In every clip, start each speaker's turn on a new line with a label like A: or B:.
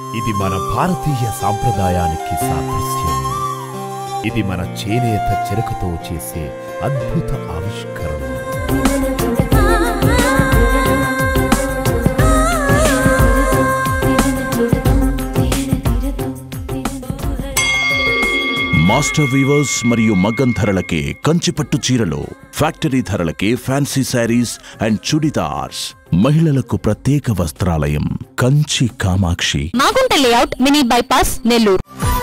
A: ఇది మన భారతీయ సాంప్రదాయానికి సాదృశ్యం. ఇది మన చేనేత చెరకుతో చేసే అద్భుత ఆవిష్కరణ. మాస్టర్ వీవర్స్ మరియు మగ్గం ధరలకే కంచిపట్టు చీరలు, ఫ్యాక్టరీ ధరలకే ఫ్యాన్సీ శారీస్ అండ్ చుడిదార్స్. మహిళలకు ప్రత్యేక వస్త్రాలయం Kanchi Kamakshi,
B: Magunta layout, mini bypass, Nellore.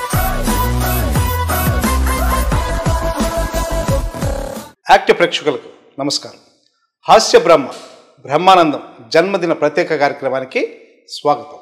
C: Active ప్రేక్షకులకు నమస్కారం. హాస్య బ్రహ్మానందం జన్మదిన ప్రత్యేక కార్యక్రమానికి స్వాగతం.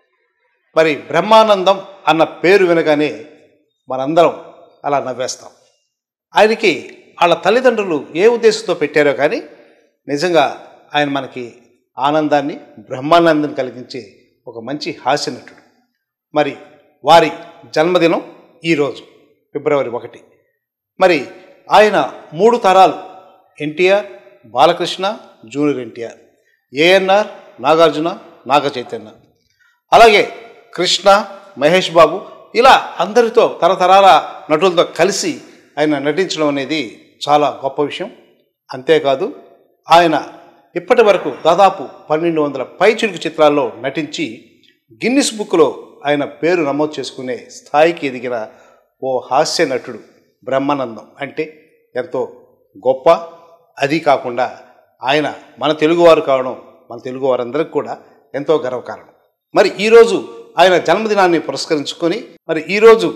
C: మరి బ్రహ్మానందం అన్న పేరు వినగానే మనందరం అలా నవ్వేస్తాం. ఆయనకి వాళ్ళ తల్లిదండ్రులు ఏ ఉద్దేశంతో పెట్టారో కానీ నిజంగా ఆయన మనకి ఆనందాన్ని, బ్రహ్మానందం కలిగించే ఒక మంచి హాస్య నటుడు. మరి వారి జన్మదినం ఈరోజు ఫిబ్రవరి 1. మరి ఆయన 3 తరాలు ఎన్టీఆర్, బాలకృష్ణ, జూనియర్ ఎన్టీఆర్, ఏఎన్ఆర్, నాగార్జున, నాగ చైతన్య, అలాగే కృష్ణ, మహేష్ బాబు, ఇలా అందరితో తరతరాల నటులతో కలిసి ఆయన నటించడం అనేది చాలా గొప్ప విషయం. అంతేకాదు ఆయన ఇప్పటి వరకు దాదాపు 1200 పైచిలుకు చిత్రాల్లో నటించి గిన్నిస్ బుక్లో ఆయన పేరు నమోదు చేసుకునే స్థాయికి ఎదిగిన ఓ హాస్య నటుడు బ్రహ్మానందం అంటే ఎంతో గొప్ప. అది కాకుండా ఆయన మన తెలుగువారు కావడం మన తెలుగు వారందరికీ కూడా ఎంతో గర్వకారణం. మరి ఈరోజు ఆయన జన్మదినాన్ని పురస్కరించుకొని మరి ఈరోజు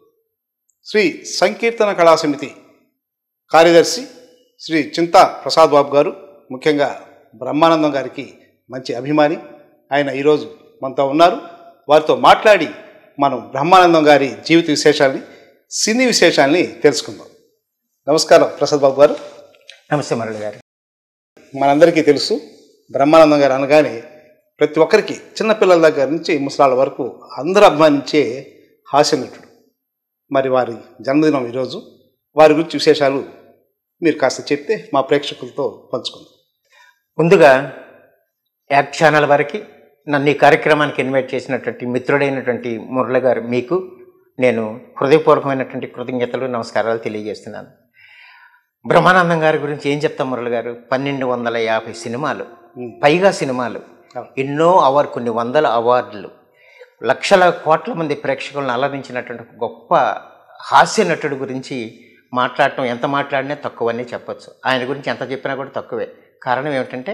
C: శ్రీ సంకీర్తన కళా సమితి కార్యదర్శి శ్రీ చింతా ప్రసాద్ బాబు గారు, ముఖ్యంగా బ్రహ్మానందం గారికి మంచి అభిమాని, ఆయన ఈరోజు మనతో ఉన్నారు. వారితో మాట్లాడి మనం బ్రహ్మానందం గారి జీవిత విశేషాలని, సినీ విశేషాలని తెలుసుకుందాం. నమస్కారం ప్రసాద్ బాబు గారు.
D: నమస్తే మురళి గారు.
C: మనందరికీ తెలుసు బ్రహ్మానందం గారు అనగానే ప్రతి ఒక్కరికి, చిన్నపిల్లల దగ్గర నుంచి ముసలాళ్ళ వరకు అందరూ అభిమానించే హాస్య నటుడు. మరి వారి జన్మదినం ఈరోజు, వారి గురించి విశేషాలు మీరు కాస్త చెప్తే మా ప్రేక్షకులతో పంచుకుందాం.
D: ముందుగా యాక్ట్ ఛానల్ వారికి, నన్ను ఈ కార్యక్రమానికి ఇన్వైట్ చేసినటువంటి మిత్రుడైనటువంటి మురళి గారు, మీకు నేను హృదయపూర్వకమైనటువంటి కృతజ్ఞతలు, నమస్కారాలు తెలియజేస్తున్నాను. బ్రహ్మానందం గారి గురించి ఏం చెప్తాం మురళి గారు? 1250 సినిమాలు, పైగా సినిమాలు, ఎన్నో కొన్ని వందల అవార్డులు, లక్షల కోట్ల మంది ప్రేక్షకులను అలరించినటువంటి గొప్ప హాస్య నటుడు గురించి మాట్లాడటం, ఎంత మాట్లాడినా తక్కువనే చెప్పచ్చు. ఆయన గురించి ఎంత చెప్పినా కూడా తక్కువే. కారణం ఏమిటంటే,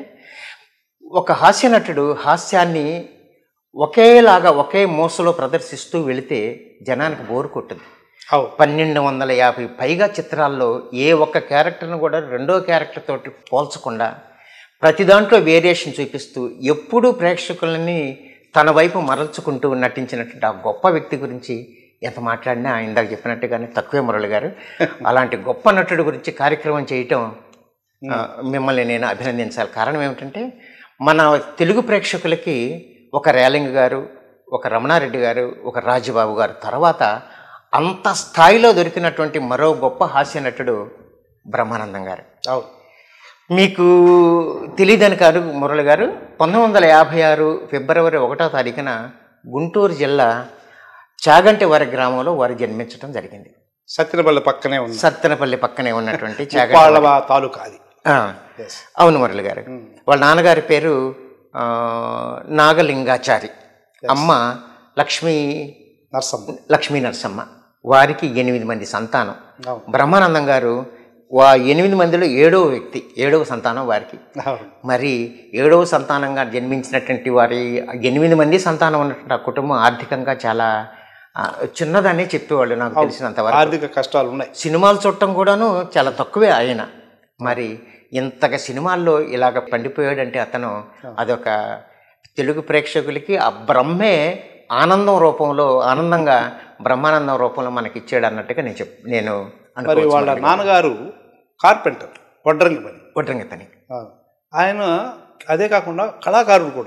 D: ఒక హాస్య నటుడు హాస్యాన్ని ఒకేలాగా ఒకే మోసలో ప్రదర్శిస్తూ వెళితే జనానికి బోరు కొట్టుద్ది. 1250 పైగా చిత్రాల్లో ఏ ఒక్క క్యారెక్టర్ను కూడా రెండో క్యారెక్టర్ తోటి పోల్చకుండా ప్రతి దాంట్లో వేరియేషన్ చూపిస్తూ ఎప్పుడూ ప్రేక్షకులని తన వైపు మరల్చుకుంటూ నటించినటువంటి ఆ గొప్ప వ్యక్తి గురించి ఎంత మాట్లాడినా ఇందాక చెప్పినట్టుగానే తక్కువే మురళి గారు. అలాంటి గొప్ప నటుడు గురించి కార్యక్రమం చేయటం మిమ్మల్ని నేను అభినందించాలి. కారణం ఏమిటంటే, మన తెలుగు ప్రేక్షకులకి ఒక రేలింగ్ గారు, ఒక రమణారెడ్డి గారు, ఒక రాజబాబు గారు తర్వాత అంత స్థాయిలో దొరికినటువంటి మరో గొప్ప హాస్య నటుడు బ్రహ్మానందం గారు. మీకు తెలియదని కాదు మురళి గారు, 1956 ఫిబ్రవరి 1వ తారీఖున గుంటూరు జిల్లా చాగంటి వారి గ్రామంలో వారు జన్మించడం జరిగింది. సత్తెనపల్లి పక్కనే ఉన్నటువంటి
C: తాలూకా అది.
D: అవును మురళి గారు. వాళ్ళ నాన్నగారి పేరు నాగలింగాచారి, అమ్మ లక్ష్మీ నరసమ్మ. వారికి 8 మంది సంతానం. బ్రహ్మానందం గారు 8 మందిలో 7వ సంతానం వారికి. మరి 7వ సంతానంగా జన్మించినటువంటి వారి 8 మంది సంతానం ఉన్నటువంటి ఆ కుటుంబం ఆర్థికంగా చాలా చిన్నదనే చెప్పేవాళ్ళు నాకు తెలిసినంతవరకు.
C: ఆర్థిక కష్టాలు ఉన్నాయి.
D: సినిమాలు చూడటం కూడాను చాలా తక్కువే ఆయన. మరి ఇంతగా సినిమాల్లో ఇలాగ పండిపోయాడంటే అతను అదొక తెలుగు ప్రేక్షకులకి ఆ బ్రహ్మే ఆనందంగా బ్రహ్మానందం రూపంలో మనకి ఇచ్చాడు అన్నట్టుగా నేను
C: మరి వాళ్ళ నాన్నగారు కార్పెంటర్, వడ్రంగి పని. ఆయన అదే కాకుండా కళాకారుడు కూడా,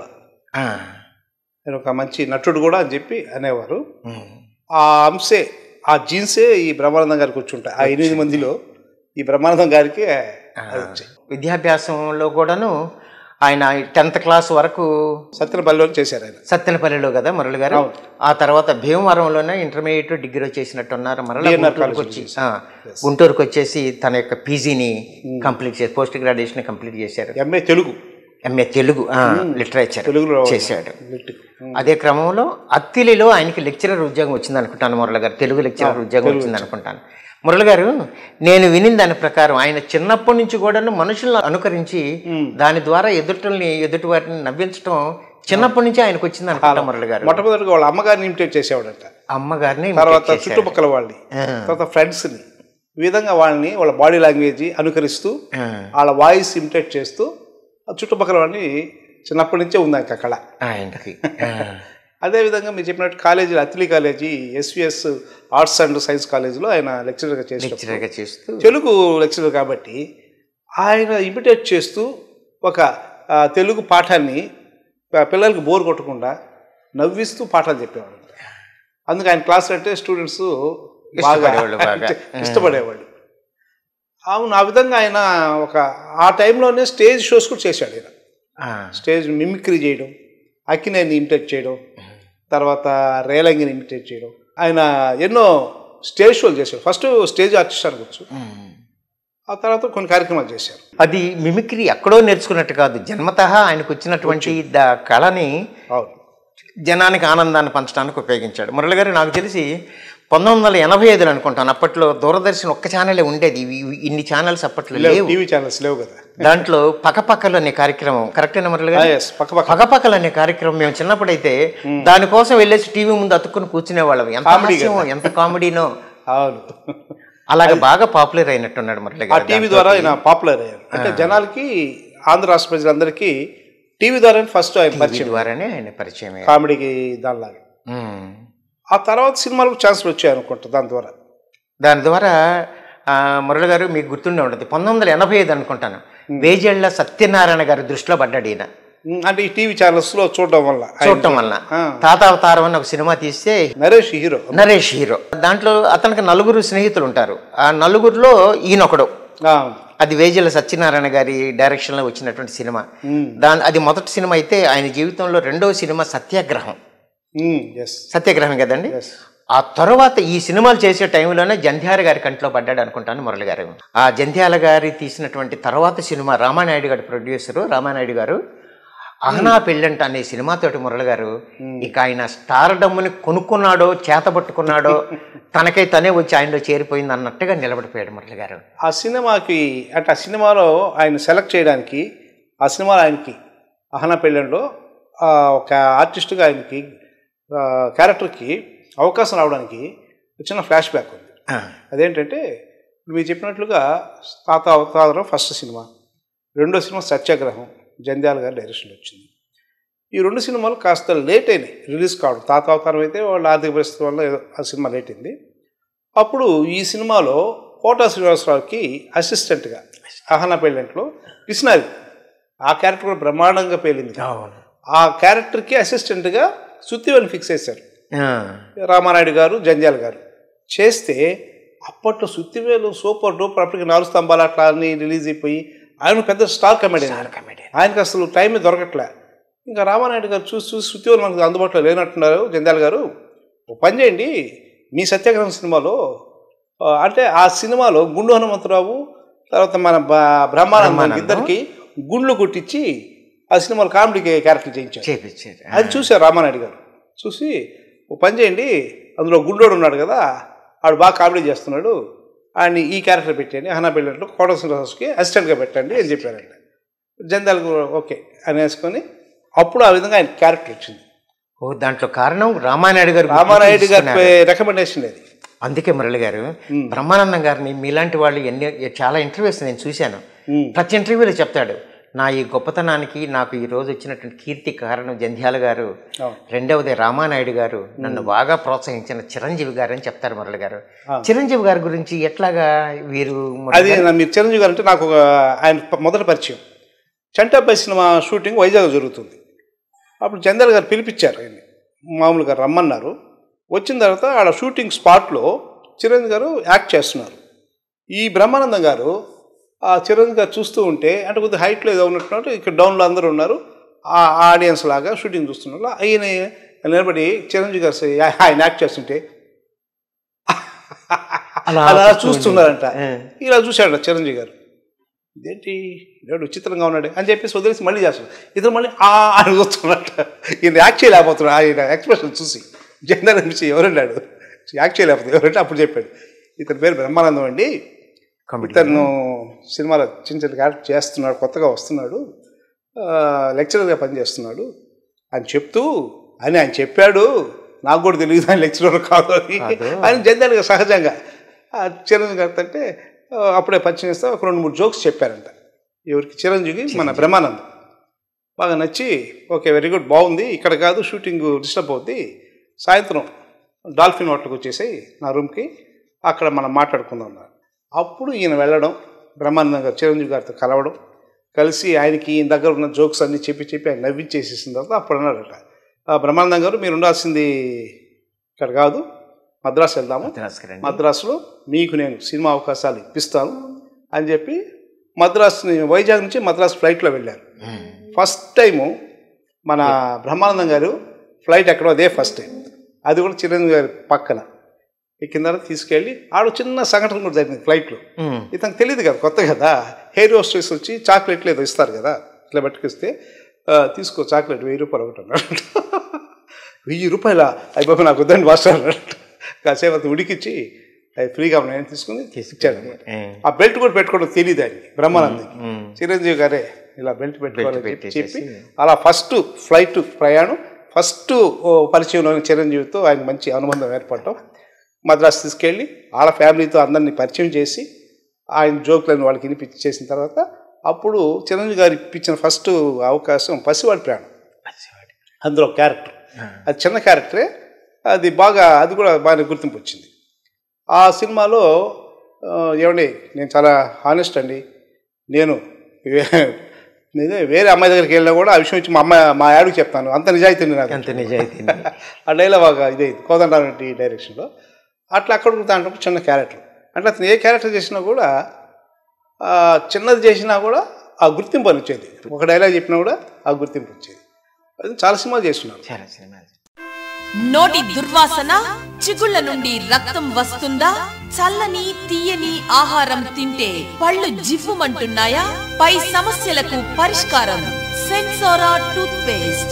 C: ఆయన ఒక మంచి నటుడు కూడా అని చెప్పి అనేవారు. ఆ అంశే, ఆ జీన్సే ఈ బ్రహ్మానందం గారికి వచ్చి ఉంటాయి. ఆ 8 మందిలో ఈ బ్రహ్మానందం గారికి
D: విద్యాభ్యాసంలో కూడాను ఆయన 10th క్లాస్ వరకు
C: సత్యనపల్లిలో చేశారు ఆయన.
D: సత్తెనపల్లిలో కదా మురళి గారు. ఆ తర్వాత భీమవరంలోనే ఇంటర్మీడియట్ డిగ్రీ చేసినట్టున్నారు. మరలా గుంటూరుకు వచ్చేసి తన యొక్క పీజీని కంప్లీట్ చేసి పోస్ట్ గ్రాడ్యుయేషన్ కంప్లీట్ చేశారు.
C: ఎంఏ తెలుగు
D: లిటరేచర్ చేశాడు. అదే క్రమంలో అత్తిలిలో ఆయనకి లెక్చరర్ ఉద్యోగం వచ్చింది అనుకుంటాను మురళి గారు. తెలుగు లెక్చరర్ ఉద్యోగం వచ్చింది అనుకుంటాను. మురళి గారు, నేను విని దాని ప్రకారం ఆయన చిన్నప్పటి నుంచి కూడా మనుషులను అనుకరించి దాని ద్వారా ఎదుటి వారిని నవ్వించడం చిన్నప్పటి నుంచి ఆయనకు వచ్చింది అనుకుంటా మురళి గారు.
C: మొట్టమొదటిగా వాళ్ళ అమ్మగారిని ఇమిటేట్ చేసేవాడంట.
D: అమ్మగారిని,
C: తర్వాత చుట్టుపక్కల వాళ్ళని, తర్వాత ఫ్రెండ్స్ని, ఈ విధంగా వాళ్ళ బాడీ లాంగ్వేజ్ అనుకరిస్తూ వాళ్ళ వాయిస్ ఇమిటేట్ చేస్తూ చుట్టుపక్కల వాళ్ళని చిన్నప్పటి నుంచే ఉంది ఆయన కళ ఆయనకి. అదేవిధంగా మీరు చెప్పినట్టు కాలేజీలో Attili college SVS arts and science కాలేజీలో ఆయన లెక్చరర్గా చేస్తూ తెలుగు లెక్చరర్ కాబట్టి ఆయన ఇమిటేట్ చేస్తూ ఒక తెలుగు పాఠాన్ని పిల్లలకి బోర్ కొట్టకుండా నవ్విస్తూ పాఠాలు చెప్పేవాడు. అందుకే ఆయన క్లాస్ అంటే స్టూడెంట్స్ బాగా ఇష్టపడేవాళ్ళు. అవును, ఆ విధంగా ఆయన ఆ టైంలోనే స్టేజ్ షోస్ కూడా చేశాడు. ఆయన స్టేజ్ మిమిక్రీ చేయడం, అక్కినేని ఇమిటేట్ చేయడం, తర్వాత రేలంగిని ఇమిటేట్ చేయడం, ఆయన ఎన్నో స్టేజ్ షోలు చేశాడు. ఫస్ట్ స్టేజ్ ఆర్టిస్ట్ అనుకోవచ్చు, ఆ తర్వాత కొన్ని కార్యక్రమాలు చేశారు.
D: అది మిమిక్రీ ఎక్కడో నేర్చుకున్నట్టు కాదు, జన్మతః ఆయనకు వచ్చినటువంటి కళని జనానికి ఆనందాన్ని పంచడానికి ఉపయోగించాడు. మురళి గారు, నాకు తెలిసి 1985 అనుకుంటాను. అప్పట్లో దూరదర్శన్ ఒక్క ఛానలే ఉండేది, ఇన్ని ఛానల్స్ అప్పట్లో లేవు,
C: టీవీ ఛానల్స్ లేవు కదా.
D: దాంట్లో పక్కపక్కలు అనే కార్యక్రమం, కరెక్టేనా మురళి గారు? పక్కపక్కలు అనే కార్యక్రమం మేము చిన్నప్పుడైతే దానికోసం వెళ్ళేసి టీవీ ముందు అతుక్కుని కూర్చునేవాళ్ళం. ఎంత కామెడీనో.
C: అవును,
D: అలాగే బాగా పాపులర్ అయినట్టున్నాడు మురళి గారు.
C: టీవీ ద్వారా ఆయన పాపులర్ అయ్యారు. అంటే జనాలకి, ఆంధ్ర రాష్ట్ర ప్రజలందరికీ టీవీ ద్వారానే ఫస్ట్ ఆయన
D: పరిచయం
C: కామెడీకి దానిలాగా. ఆ తర్వాత సినిమాలకు ఛాన్సులు వచ్చాయి అనుకుంటా.
D: దాని ద్వారా మురళి గారు మీకు గుర్తుండే ఉంటుంది, 1985 అనుకుంటాను, వేజెళ్ల సత్యనారాయణ గారి దృష్టిలో పడ్డాడు ఈయన.
C: అంటే ఈ టీవీ ఛానల్స్ లో చూడటం వల్ల
D: తాతావతారం అని ఒక సినిమా తీస్తే నరేష్ హీరో. దాంట్లో అతనికి 4 స్నేహితులు ఉంటారు. ఆ 4లో ఈయనొకడు. అది వేజెళ్ల సత్యనారాయణ గారి డైరెక్షన్లో వచ్చినటువంటి సినిమా. అది మొదటి సినిమా అయితే ఆయన జీవితంలో 2వ సినిమా సత్యాగ్రహం కదండి. ఆ తర్వాత ఈ సినిమాలు చేసే టైంలోనే జంధ్యాల గారి కంట్లో పడ్డాడు అనుకుంటాను మురళి గారు. ఆ జంధ్యాల గారి తీసినటువంటి తర్వాత సినిమా రామానాయుడు గారి ప్రొడ్యూసరు రామానాయుడు గారు అహనా పెళ్ళంట అనే సినిమాతోటి మురళి గారు ఇక ఆయన స్టార్ డమ్ముని కొనుక్కున్నాడో చేతబట్టుకున్నాడో తనకై తనే వచ్చి ఆయనలో చేరిపోయింది అన్నట్టుగా నిలబడిపోయాడు మురళి గారు.
C: ఆ సినిమాకి అంటే ఆ సినిమాలో ఆయన సెలెక్ట్ చేయడానికి, ఆ సినిమాలో ఆయనకి అహనా పెళ్ళంలో ఒక ఆర్టిస్టుగా ఆయనకి క్యారెక్టర్కి అవకాశం రావడానికి చిన్న ఫ్లాష్ బ్యాక్ ఉంది. అదేంటంటే మీరు చెప్పినట్లుగా తాత అవతారం ఫస్ట్ సినిమా, 2వ సినిమా సత్యాగ్రహం జంధ్యాల గారి డైరెక్షన్ వచ్చింది. ఈ 2 సినిమాలు కాస్త లేట్ అయినాయి రిలీజ్ కావడం. తాత అవతారం అయితే వాళ్ళ ఆర్థిక పరిస్థితి వల్ల ఆ సినిమా లేట్ అయింది. అప్పుడు ఈ సినిమాలో కోటా శ్రీనివాసరావుకి అసిస్టెంట్గా అహనా పెళ్ళంట్లో కృష్ణాది, ఆ క్యారెక్టర్ కూడా బ్రహ్మాండంగా పేలింది. ఆ క్యారెక్టర్కి అసిస్టెంట్గా సుత్తివేలుని ఫిక్స్ చేశారు రామానాయుడు గారు, జంధ్యాల గారు. చేస్తే అప్పట్లో సుత్తివేలు సూపర్ డూపర్, అప్పటికి 4 స్తంభాలు అట్లా అన్ని రిలీజ్ అయిపోయి ఆయన పెద్ద స్టార్ కమెడియన్. ఆయనకు అసలు టైం దొరకట్లే. ఇంకా రామానాయుడు గారు చూసి సుత్తివేలు మనకు అందుబాటులో లేనట్టున్నారు, జంధ్యాల గారు ఓ పని చేయండి, మీ సత్యాగ్రహం సినిమాలో అంటే ఆ సినిమాలో గుండు హనుమంతరావు తర్వాత మన బ్రహ్మానందం ఇద్దరికి గుండ్లు కొట్టించి ఆ సినిమాలో కామెడీకి క్యారెక్టర్ చేయించారు. అది చూశారు రామానాయుడు గారు. చూసి ఓ పని చేయండి, అందులో గుండోడు ఉన్నాడు కదా, ఆడు బాగా కామెడీ చేస్తున్నాడు, ఆయన్ని ఈ క్యారెక్టర్ పెట్టండి, అహనా పెళ్ళంట్లో కోట శ్రీనివాసకి అసిస్టెంట్గా పెట్టండి అని చెప్పారంట. జంధ్యాలకు ఓకే అనేసుకొని అప్పుడు ఆ విధంగా ఆయన క్యారెక్టర్ వచ్చింది.
D: దాంట్లో కారణం రామానాయుడు గారు
C: రికమెండేషన్ లేదు.
D: అందుకే మురళి గారు బ్రహ్మానందం గారిని మీలాంటి వాళ్ళు చాలా ఇంటర్వ్యూస్ నేను చూశాను. ప్రతి ఇంటర్వ్యూలో చెప్తాడు, నా ఈ గొప్పతనానికి నాకు ఈ రోజు వచ్చినటువంటి కీర్తి కారణం జంధ్యాల గారు, 2వది రామానాయుడు గారు, నన్ను బాగా ప్రోత్సహించిన చిరంజీవి గారు అని చెప్తారు మురళి గారు. చిరంజీవి గారి గురించి ఎట్లాగా వీరు?
C: అది మీరు చిరంజీవి గారు అంటే నాకు ఆయన మొదటి పరిచయం. చంటాబాయ్ సినిమా షూటింగ్ వైజాగ్ జరుగుతుంది. అప్పుడు జంధ్యాల గారు పిలిపించారు, ఆయన మామూలుగా రమ్మన్నారు. వచ్చిన తర్వాత ఆడ షూటింగ్ స్పాట్లో చిరంజీవి గారు యాక్ట్ చేస్తున్నారు. ఈ బ్రహ్మానందం గారు ఆ చిరంజీవి గారు చూస్తూ ఉంటే అంటే కొద్దిగా హైట్లో ఏదో ఉన్నట్టున్నారు, ఇక్కడ డౌన్లో అందరూ ఉన్నారు, ఆ ఆడియన్స్ లాగా షూటింగ్ చూస్తున్నారు. ఆయన నిలబడి చిరంజీవి గారు ఆయన యాక్ట్ చేస్తుంటే అలా చూస్తున్నారంట. ఇలా చూశాడు చిరంజీవి గారు, ఇదేంటి లేడు విచిత్రంగా ఉన్నాడు అని చెప్పేసి వదిలేసి మళ్ళీ చేస్తున్నాడు. ఇతను మళ్ళీ అని చూస్తున్నట్ట. ఈయన యాక్ట్ చేయలేకపోతున్నాడు. ఆయన ఎక్స్ప్రెషన్ చూసి జనరల్ నుంచి ఎవరున్నాడు యాక్ట్ చేయలేకపోతుంది ఎవరంటే అప్పుడు చెప్పాడు, ఇతని పేరు బ్రహ్మానందం అండి, ఇతను సినిమాలో చిన్న చిన్న యాక్ట్ చేస్తున్నాడు, కొత్తగా వస్తున్నాడు, లెక్చరర్గా పనిచేస్తున్నాడు అని చెప్తూ ఆయన చెప్పాడు, నాకు కూడా తెలియదు ఆయన లెక్చరర్ కాదు అని ఆయన జనరల్గా సహజంగా చిరంజీవి గారితో అంటే అప్పుడే పరిచయం చేస్తే ఒక 2-3 జోక్స్ చెప్పారంట. ఎవరికి? చిరంజీవి మన బ్రహ్మానందం బాగా నచ్చి ఓకే వెరీ గుడ్ బాగుంది, ఇక్కడ కాదు షూటింగ్ డిస్టర్బ్ అవుద్ది, సాయంత్రం డాల్ఫిన్ హోటల్కి వచ్చేసి నా రూమ్కి అక్కడ మనం మాట్లాడుకుందాం అన్నారు. అప్పుడు ఈయన వెళ్ళడం, బ్రహ్మానందం గారు చిరంజీవి గారితో కలవడం, కలిసి ఆయనకి ఈయన దగ్గర ఉన్న జోక్స్ అన్నీ చెప్పి ఆయన నవ్వించేసేసిన తర్వాత అప్పుడు అన్నాడట, బ్రహ్మానందం గారు మీరు ఉండాల్సింది ఇక్కడ కాదు, మద్రాసు వెళ్దాము, మద్రాసులో మీకు నేను సినిమా అవకాశాలు ఇప్పిస్తాను అని చెప్పి మద్రాసుని వైజాగ్ నుంచి మద్రాసు ఫ్లైట్లో వెళ్ళారు. ఫస్ట్ టైము మన బ్రహ్మానందం గారు ఫ్లైట్ ఎక్కడో అదే ఫస్ట్ టైం, అది కూడా చిరంజీవి గారి పక్కన ఎక్కిన తర్వాత తీసుకెళ్ళి ఆడ చిన్న సంఘటన కూడా జరిగింది ఫ్లైట్లో. ఇతనికి తెలియదు కదా, కొత్త కదా, హెయిర్ హోస్టెస్ వచ్చి చాక్లెట్లు ఏదో ఇస్తారు కదా, ఇట్లా పట్టుకొస్తే తీసుకో చాక్లెట్ 1000 రూపాయలు ఒకటి అన్నాడు. 1000 రూపాయల అయిపోయి నాకు వద్దండి మాస్టర్ అన్నాడు. కాసేపు అది ఉడికిచ్చి అది ఫ్రీగా ఉన్నాయని తీసుకుని ఇచ్చాడు. ఆ బెల్ట్ కూడా పెట్టుకోవడం తెలియదు ఆయనకి బ్రహ్మానందకి. చిరంజీవి గారే ఇలా బెల్ట్ పెట్టుకోవాలని చెప్పి అలా ఫస్ట్ ఫ్లైట్ ప్రయాణం, ఫస్ట్ పరిచయంలోని చిరంజీవితో ఆయన మంచి అనుబంధం ఏర్పడటం, మద్రాసు తీసుకెళ్ళి వాళ్ళ ఫ్యామిలీతో అందరినీ పరిచయం చేసి ఆయన జోకులను వాళ్ళకి వినిపించేసిన తర్వాత అప్పుడు చిరంజీవి గారు ఇప్పించిన ఫస్ట్ అవకాశం పసివాడి ప్రాణం. అందులో క్యారెక్టర్ అది చిన్న క్యారెక్టరే, అది కూడా బాగా గుర్తింపు వచ్చింది. ఆ సినిమాలో ఏమండి నేను చాలా హానెస్ట్ అండి, నేను వేరే అమ్మాయి దగ్గరికి వెళ్ళినా కూడా ఆ విషయం వచ్చి మా యాడికి చెప్తాను, అంత నిజాయితీ నాకు, అంత నిజాయితీ. ఆ డైలాగ్ బాగా ఇదైంది కోదండరామిరెడ్డి డైరెక్షన్లో. అట్లా అక్కడ దాంట్లో చిన్న క్యారెక్టర్ అంటే అతను ఏ క్యారెక్టర్ చేసినా కూడా చిన్నది చేసినా కూడా ఆ గుర్తింపు అని వచ్చేది, ఒక డైలాగ్ చెప్పినా కూడా ఆ గుర్తింపు వచ్చేది. అది చాలా సినిమాలు చేస్తున్నాను. చాలా సినిమాలు.
E: నోటి దుర్వాసన, చిగుళ్ళ నుండి రక్తం వస్తుందా? చల్లని తీయని ఆహారం తింటే పళ్ళు జివ్వుమంటున్నాయా? పై సమస్యలకు పరిష్కారం సెన్సోరా టూత్ పేస్ట్.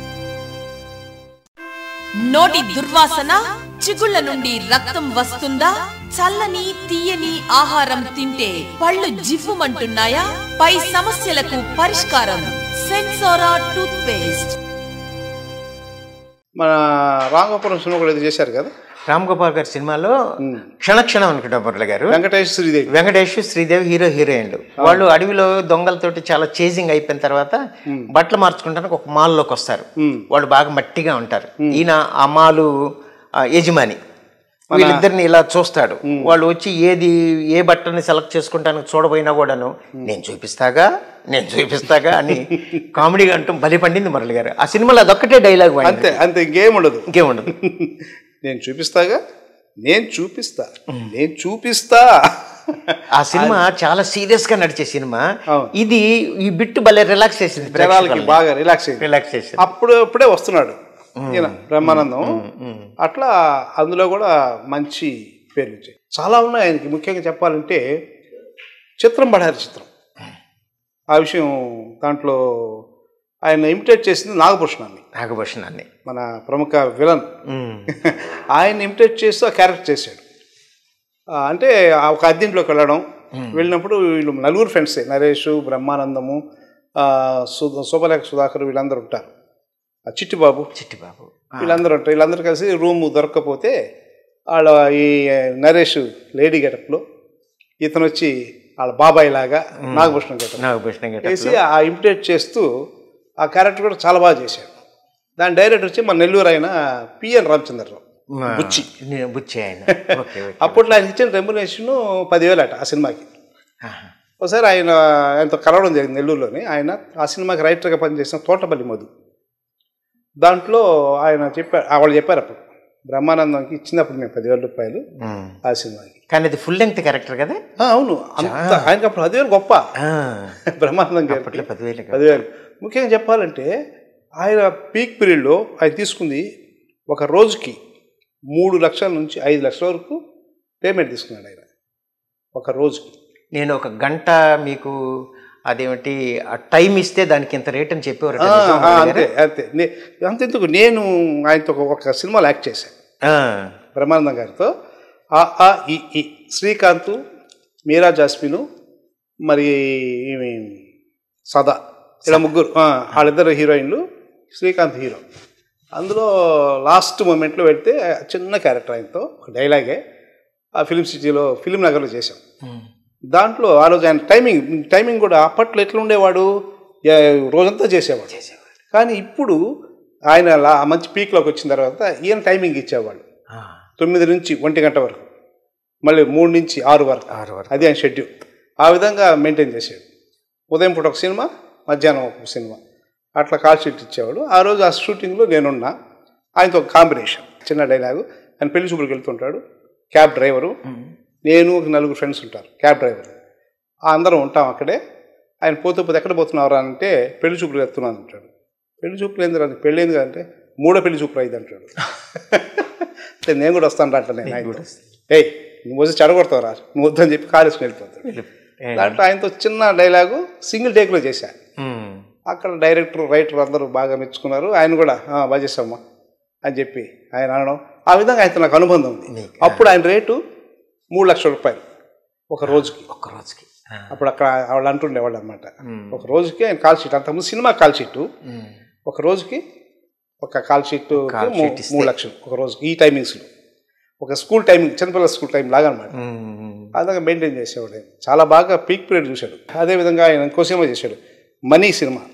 E: నోటి దుర్వాసన, చిగుళ్ళ నుండి రక్తం వస్తుందా? చల్లని తీయని ఆహారం తింటే పళ్ళు జివ్వుమంటున్నాయా? పై సమస్యలకు పరిష్కారం సెన్సోరా టూత్ పేస్ట్.
C: మన రామగోపాలం సినిమా కూడా ఇది చేశారు కదా,
D: రామ్ గోపాల్ గారి సినిమాలో క్షణక్షణం అనుకుంటా మురళి గారు, వెంకటేష్ శ్రీదేవి హీరోయిన్లు. వాళ్ళు అడవిలో దొంగలతోటి చాలా చేజింగ్ అయిపోయిన తర్వాత బట్టలు మార్చుకుంటానికి ఒక మాల్లోకి వస్తారు. వాళ్ళు బాగా మట్టిగా ఉంటారు. ఈయన ఆ మాలు యజమాని వీళ్ళిద్దరిని ఇలా చూస్తాడు. వాళ్ళు వచ్చి ఏ బట్టని సెలెక్ట్ చేసుకుంటానికి చూడబోయినా కూడాను నేను చూపిస్తాగా అని కామెడీగా అంటూ బలి పండింది మురళి గారు. ఆ సినిమాలో అదొక్కటే డైలాగ్,
C: అంతే ఇంకేం ఉండదు. నేను చూపిస్తా.
D: ఆ సినిమా చాలా సీరియస్ గా నడిచే సినిమా. ఇది ఈ బిట్ భలే రిలాక్స్ చేసింది,
C: బాగా రిలాక్స్ చేసింది. అప్పుడే వస్తున్నాడు ఈయన బ్రహ్మానందం. అట్లా అందులో కూడా మంచి పేర్లు వచ్చాయి. చాలా ఉన్నాయి ఆయనకి. ముఖ్యంగా చెప్పాలంటే చిత్రం బడారి చిత్రం, ఆ విషయం దాంట్లో ఆయన ఇమిటేట్ చేసింది నాగభూషణాన్ని, మన ప్రముఖ విలన్. ఆయన ఇమిటేట్ చేస్తూ ఆ క్యారెక్టర్ చేశాడు. అంటే ఒక అద్దెంట్లోకి వెళ్ళినప్పుడు వీళ్ళు నలుగురు ఫ్రెండ్సే, నరేష్, బ్రహ్మానందము, శోభలేఖ సుధాకర్, వీళ్ళందరూ ఉంటారు. చిట్టిబాబు వీళ్ళందరూ ఉంటారు. వీళ్ళందరూ కలిసి రూమ్ దొరక్కపోతే వాళ్ళ ఈ నరేష్ లేడీ గెటప్లో, ఇతను వచ్చి వాళ్ళ బాబాయ్ లాగా నాగభూషణం గెటప్ వేసి ఆ ఇమిటేట్ చేస్తూ ఆ క్యారెక్టర్ కూడా చాలా బాగా చేశాడు. దాని డైరెక్టర్ వచ్చి మన నెల్లూరు ఆయన పిఎన్ రామచంద్రరావు, బుచ్చి ఆయన. అప్పట్లో ఆయన ఇచ్చిన రెమ్యునరేషన్ 10,000 అట ఆ సినిమాకి. ఒకసారి ఆయనతో కలవడం జరిగింది నెల్లూరులోని. ఆయన ఆ సినిమాకి రైటర్గా పనిచేసిన తోటపల్లి మధు. దాంట్లో ఆయన వాళ్ళు చెప్పారు అప్పుడు బ్రహ్మానందంకి ఇచ్చినప్పుడు నేను 10,000 రూపాయలు ఆ సినిమాకి.
D: కానీ అది ఫుల్ లెంగ్త్ క్యారెక్టర్ కదా.
C: అవును, అంత ఆయనకి అప్పుడు 10,000 గొప్ప. బ్రహ్మానందం గారు 10,000. ముఖ్యంగా చెప్పాలంటే ఆయన పీక్ పీరియడ్లో ఆయన తీసుకుంది ఒక రోజుకి 3 లక్షల నుంచి 5 లక్షల వరకు పేమెంట్ తీసుకున్నాడు ఆయన ఒక రోజుకి.
D: నేను ఒక గంట మీకు అదేమిటి టైం ఇస్తే దానికి ఇంత రేట్ అని చెప్పేవారు.
C: అంతే అంతే అంతెందుకు, నేను ఆయనతో ఒక సినిమాలో యాక్ట్ చేశాను బ్రహ్మానందం గారితో. ఈ శ్రీకాంత్, మీరా జాస్మిను, మరి సదా, ఇలా ముగ్గురు, వాళ్ళిద్దరు హీరోయిన్లు, శ్రీకాంత్ హీరో. అందులో లాస్ట్ మూమెంట్లో పెడితే చిన్న క్యారెక్టర్ ఆయనతో ఒక డైలాగే ఆ ఫిలిం సిటీలో ఫిలిం నగర్లో చేశాం. దాంట్లో ఆ రోజు ఆయన టైమింగ్ కూడా అప్పట్లో ఎట్లా ఉండేవాడు, రోజంతా చేసేవాడు. కానీ ఇప్పుడు ఆయన మంచి పీక్లోకి వచ్చిన తర్వాత ఈయన టైమింగ్ ఇచ్చేవాళ్ళు 9 నుంచి 1 గంట వరకు, మళ్ళీ 3 నుంచి 6 వరకు. అది ఆయన షెడ్యూల్. ఆ విధంగా మెయింటైన్ చేసాడు. ఉదయం పూట ఒక సినిమా, మధ్యాహ్నం ఒక సినిమా, అట్లా కాల్ షీట్ ఇచ్చేవాడు. ఆ రోజు ఆ షూటింగ్లో నేనున్నా. ఆయనతో ఒక కాంబినేషన్ చిన్న డైలాగు. ఆయన పెళ్లి చూపులకు వెళ్తుంటాడు, క్యాబ్ డ్రైవరు, నేను ఒక 4 ఫ్రెండ్స్ ఉంటారు క్యాబ్ డ్రైవర్, అందరం ఉంటాం అక్కడే. ఆయన పోతే ఎక్కడ పోతున్నారా అంటే పెళ్లి చూపులు వెళ్తున్నాను అంటాడు. పెళ్లి చూపులు ఏంది రాని, పెళ్ళి ఏంది అంటే 3వ పెళ్లి చూపులు అయింది అంటాడు. అంటే నేను కూడా వస్తాను అట్లా, నేను ఏయ్ నువ్వు వచ్చి చెడగొడతావురా, నువ్వు వద్దని చెప్పి కాలేసుకుని వెళ్ళిపోతాడు. దాంట్లో ఆయనతో చిన్న డైలాగు సింగిల్ టేక్లో చేశాను. అక్కడ డైరెక్టర్, రైటర్ అందరూ బాగా మెచ్చుకున్నారు. ఆయన కూడా బాగా చేసామ్మా అని చెప్పి ఆయన అనడం, ఆ విధంగా ఆయనతో నాకు అనుబంధం ఉంది. అప్పుడు ఆయన రేటు 3 లక్షల రూపాయలు ఒక రోజుకి. అప్పుడు అక్కడ వాళ్ళు అంటుండేవాళ్ళు అనమాట. ఒక రోజుకి ఆయన కాల్ షీట్, అంతకుముందు సినిమా కాల్ షీటు, ఒక రోజుకి ఒక కాల్ షీట్ 3 లక్షలు ఒక రోజుకి. ఈ టైమింగ్స్లో ఒక స్కూల్ టైమింగ్, చిన్నపిల్లల స్కూల్ టైం లాగా అనమాట. అదే మెయింటైన్ చేసేవాడు. ఆయన చాలా బాగా పీక్ పీరియడ్ చూశాడు. అదేవిధంగా ఆయన ఇంకో సినిమా చేశాడు, మనీ సినిమా.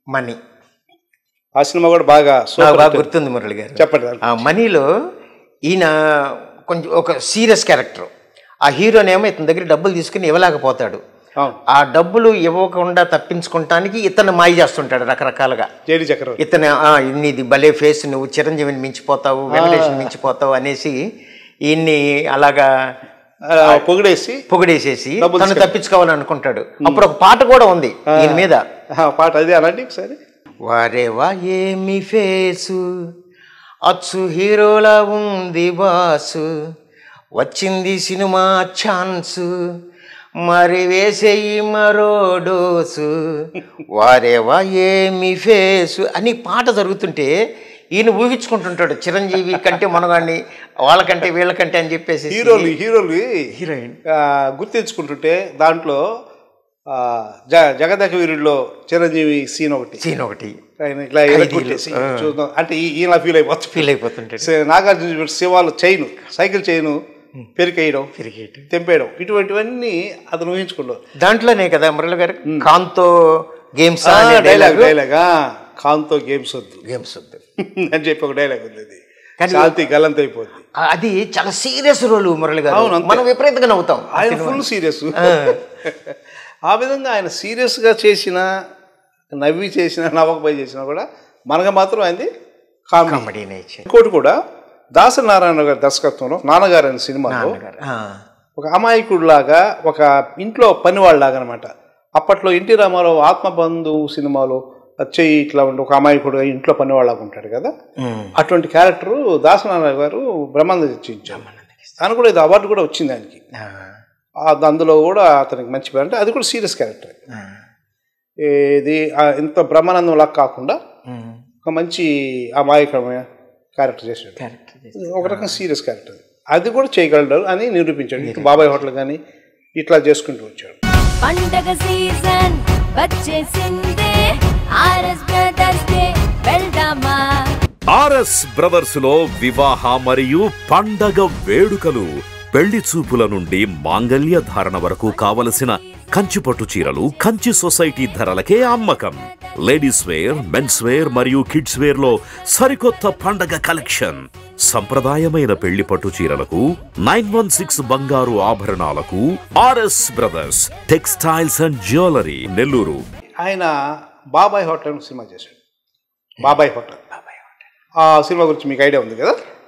C: ఆ సినిమా కూడా బాగా
D: గుర్తుంది మురళి గారు.
C: చెప్పండి.
D: మనీలో ఈయన కొంచెం ఒక సీరియస్ క్యారెక్టర్. ఆ హీరోనేమో ఇతని దగ్గర డబ్బులు తీసుకుని ఇవ్వలేకపోతాడు. ఆ డబ్బులు ఇవ్వకుండా తప్పించుకోవటానికి ఇతను మాయ చేస్తుంటాడు రకరకాలుగా. ఇతను నీది భలే ఫేస్, నువ్వు చిరంజీవిని మించిపోతావు, వెంకటేష్ని మించిపోతావు అనేసి ఈయన్ని అలాగా పొగిడేసేసి తను తప్పించుకోవాలని అనుకుంటాడు. అప్పుడు ఒక పాట కూడా ఉంది దీని మీద.
C: పాట అది అలాంటి ఒకసారి,
D: వారేవా ఏమి ఫేసు, అచ్చు హీరోలా ఉంది బాసు, వచ్చింది సినిమా ఛాన్సు, మరి వేసేయి మరో డోసు, వారేవా ఏమి ఫేసు అని పాట జరుగుతుంటే ఈయన ఊహించుకుంటుంటాడు చిరంజీవి కంటే మనగాన్ని, వాళ్ళకంటే వీళ్ళకంటే అని చెప్పేసి
C: హీరోయిన్ గుర్తించుకుంటుంటే దాంట్లో జగదక వీరుల్లో చిరంజీవి సీన్ ఒకటి ఇట్లా చూద్దాం అంటే ఈయన ఫీల్ అయిపోతుంటాడు. నాగార్జున శివాలు చైను, సైకిల్ చైను పెరికేయడం, తెంపేయడం, ఇటువంటివన్నీ అతను ఊహించుకుంటాడు.
D: దాంట్లోనే కదా మురళి గారు కాంతో గేమ్స్
C: డైలాగ్ కాంతో గేమ్స్ వద్దు అని చెప్పి ఒక డైలాగ్ ఉంది. శాంతి గల్లంత అయిపోద్ది.
D: అది చాలా సీరియస్ రోల్ మురళి గారు. మనం విపరీతంగా నవ్వుతాం.
C: ఆయన ఫుల్ సీరియస్. ఆ విధంగా ఆయన సీరియస్గా చేసినా, నవ్వి చేసినా, నవ్వకపోయి చేసినా కూడా మనకు మాత్రం ఆయనది కామెడీ. ఇంకోటి కూడా దాసరి నారాయణ గారి దర్శకత్వంలో నాన్నగారు అనే సినిమాలో ఒక అమాయకుడిలాగా, ఒక ఇంట్లో పనివాళ్ళలాగా అనమాట. అప్పట్లో ఎన్టీ రామారావు ఆత్మబంధు సినిమాలో చెయ్యి ఇట్లా ఉండి ఒక అమాయకుడు ఇంట్లో పనివాళ్ళగా ఉంటాడు కదా, అటువంటి క్యారెక్టరు దాసరి నారాయణ గారు బ్రహ్మానందం ఇచ్చారు. దాని కూడా ఇది అవార్డు కూడా వచ్చింది ఆయనకి. అందులో కూడా అతనికి మంచి పేరు. అంటే అది కూడా సీరియస్ క్యారెక్టర్. ఇది ఇంత బ్రహ్మానందం లాగా కాకుండా ఒక మంచి అమాయకమైన క్యారెక్టర్ చేశాడు. ఒక రకం సీరియస్ క్యారెక్టర్. అది కూడా చేయగలడు అని నిరూపించాడు. ఇంకా బాబాయ్ హోటల్ కానీ ఇట్లా చేసుకుంటూ వచ్చాడు.
F: పండగ సీజన్ వచ్చేసిందే, ఆర్ఎస్ బ్రదర్స్ డే వెళ్దామా.
A: ఆర్ఎస్ బ్రదర్స్ లో వివాహ మరియు పండగ వేడుకలు, పెళ్లి చూపుల నుండి మాంగళ్య ధారణ వరకు కావలసిన కంచిపట్టు చీరలు కంచి సొసైటీ ధరలకే అమ్మకం. లేడీస్ వేర్, మెన్స్ వేర్ మరియు కిడ్స్ వేర్ లో సరికొత్త పండగ కలెక్షన్. సంప్రదాయమైన పెళ్లి పట్టు చీరలకు 916 బంగారు ఆభరణాలకు RS brothers textiles and jewellery, Nellore.
C: ఆయన బాబాయ్ హోటల్ సినిమా చేశాడు. బాబాయ్ హోటల్ ఆ సినిమా గురించి మీకు ఐడియా ఉంది కదా.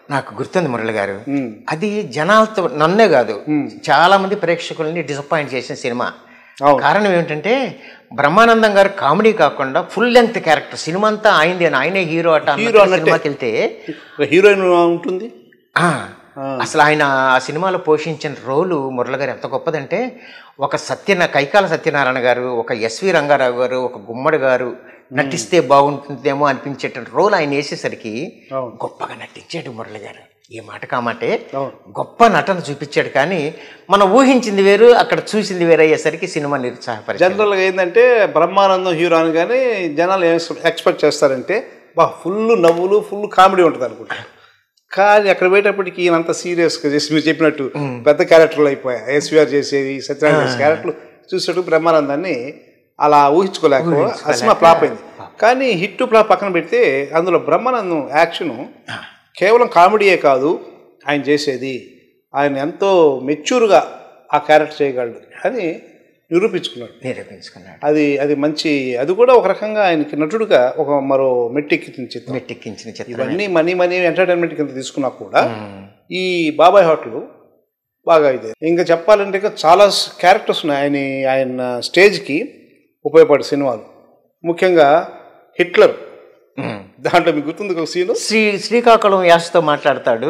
D: నాకు గుర్తుంది మురళి గారు, అది జనాలతో నన్నే కాదు చాలా మంది ప్రేక్షకుల్ని డిసప్పాయింట్ చేసిన సినిమా. కారణం ఏమిటంటే బ్రహ్మానందం గారు కామెడీ కాకుండా ఫుల్ లెంగ్త్ క్యారెక్టర్, సినిమా అంతా ఆయనది, ఆయనే హీరో అట. సినిమాకి వెళ్తే
C: హీరోయిన్ ఉంటుంది.
D: అసలు ఆయన ఆ సినిమాలో పోషించిన రోలు మురళి గారు ఎంత గొప్పదంటే, ఒక కైకాల సత్యనారాయణ గారు, ఒక ఎస్వి రంగారావు గారు, ఒక గుమ్మడి గారు నటిస్తే బాగుంటుందేమో అనిపించేటువంటి రోల్ ఆయన వేసేసరికి గొప్పగా నటించాడు మురళి గారు. ఈ మాట కామాటే గొప్ప నటన చూపించాడు. కానీ మనం ఊహించింది వేరు, అక్కడ చూసింది వేరు అయ్యేసరికి సినిమా నిరుత్సాహపరి.
C: జనరల్గా ఏంటంటే బ్రహ్మానందం హీరో అని కానీ జనాలు ఎక్స్పెక్ట్ చేస్తారంటే ఫుల్ నవ్వులు, ఫుల్ కామెడీ ఉంటుంది అనుకుంటారు. కానీ అక్కడ పోయేటప్పటికి ఈయనంత సీరియస్గా చేసి మీరు చెప్పినట్టు పెద్ద క్యారెక్టర్లు అయిపోయాయి. ఎస్వీఆర్ చేసేవి, సత్యనారాయణ చేసే క్యారెక్టర్లు చూసేటప్పుడు బ్రహ్మానందాన్ని అలా ఊహించుకోలేక ఆ సినిమా ఫ్లాప్ అయింది. కానీ హిట్ ఫ్లాప్ పక్కన పెడితే అందులో బ్రహ్మానందం యాక్షను కేవలం కామెడీయే కాదు ఆయన చేసేది, ఆయన ఎంతో మెచ్యూర్గా ఆ క్యారెక్టర్ చేయగలడు అని నిరూపించుకున్నాడు. అది మంచి, అది కూడా ఒక రకంగా ఆయనకి నటుడుగా ఒక మరో మెట్టెక్కించిన చిత్రం. ఇవన్నీ మనీ ఎంటర్టైన్మెంట్ కింద తీసుకున్నా కూడా ఈ బాబాయ్ హోటల్ బాగా ఇది. ఇంకా చెప్పాలంటే చాలా క్యారెక్టర్స్ ఉన్నాయి ఆయన స్టేజ్కి ఉపయోగపడే సినిమాలు. ముఖ్యంగా హిట్లర్, దాంట్లో మీకు గుర్తుంది ఒక సీను,
D: శ్రీకాకుళం యాసతో మాట్లాడతాడు.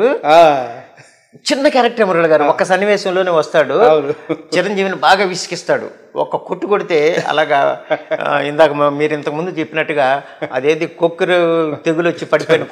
D: చిన్న క్యారెక్టర్ మురళి గారు, ఒక్క సన్నివేశంలోనే వస్తాడు, చిరంజీవిని బాగా విసిగిస్తాడు. ఒక్క కొట్టు కొడితే అలాగా ఇందాక మీరు ఇంతకు ముందు చెప్పినట్టుగా అదేది కొక్కురు తెగులు వచ్చి పడిపోయిన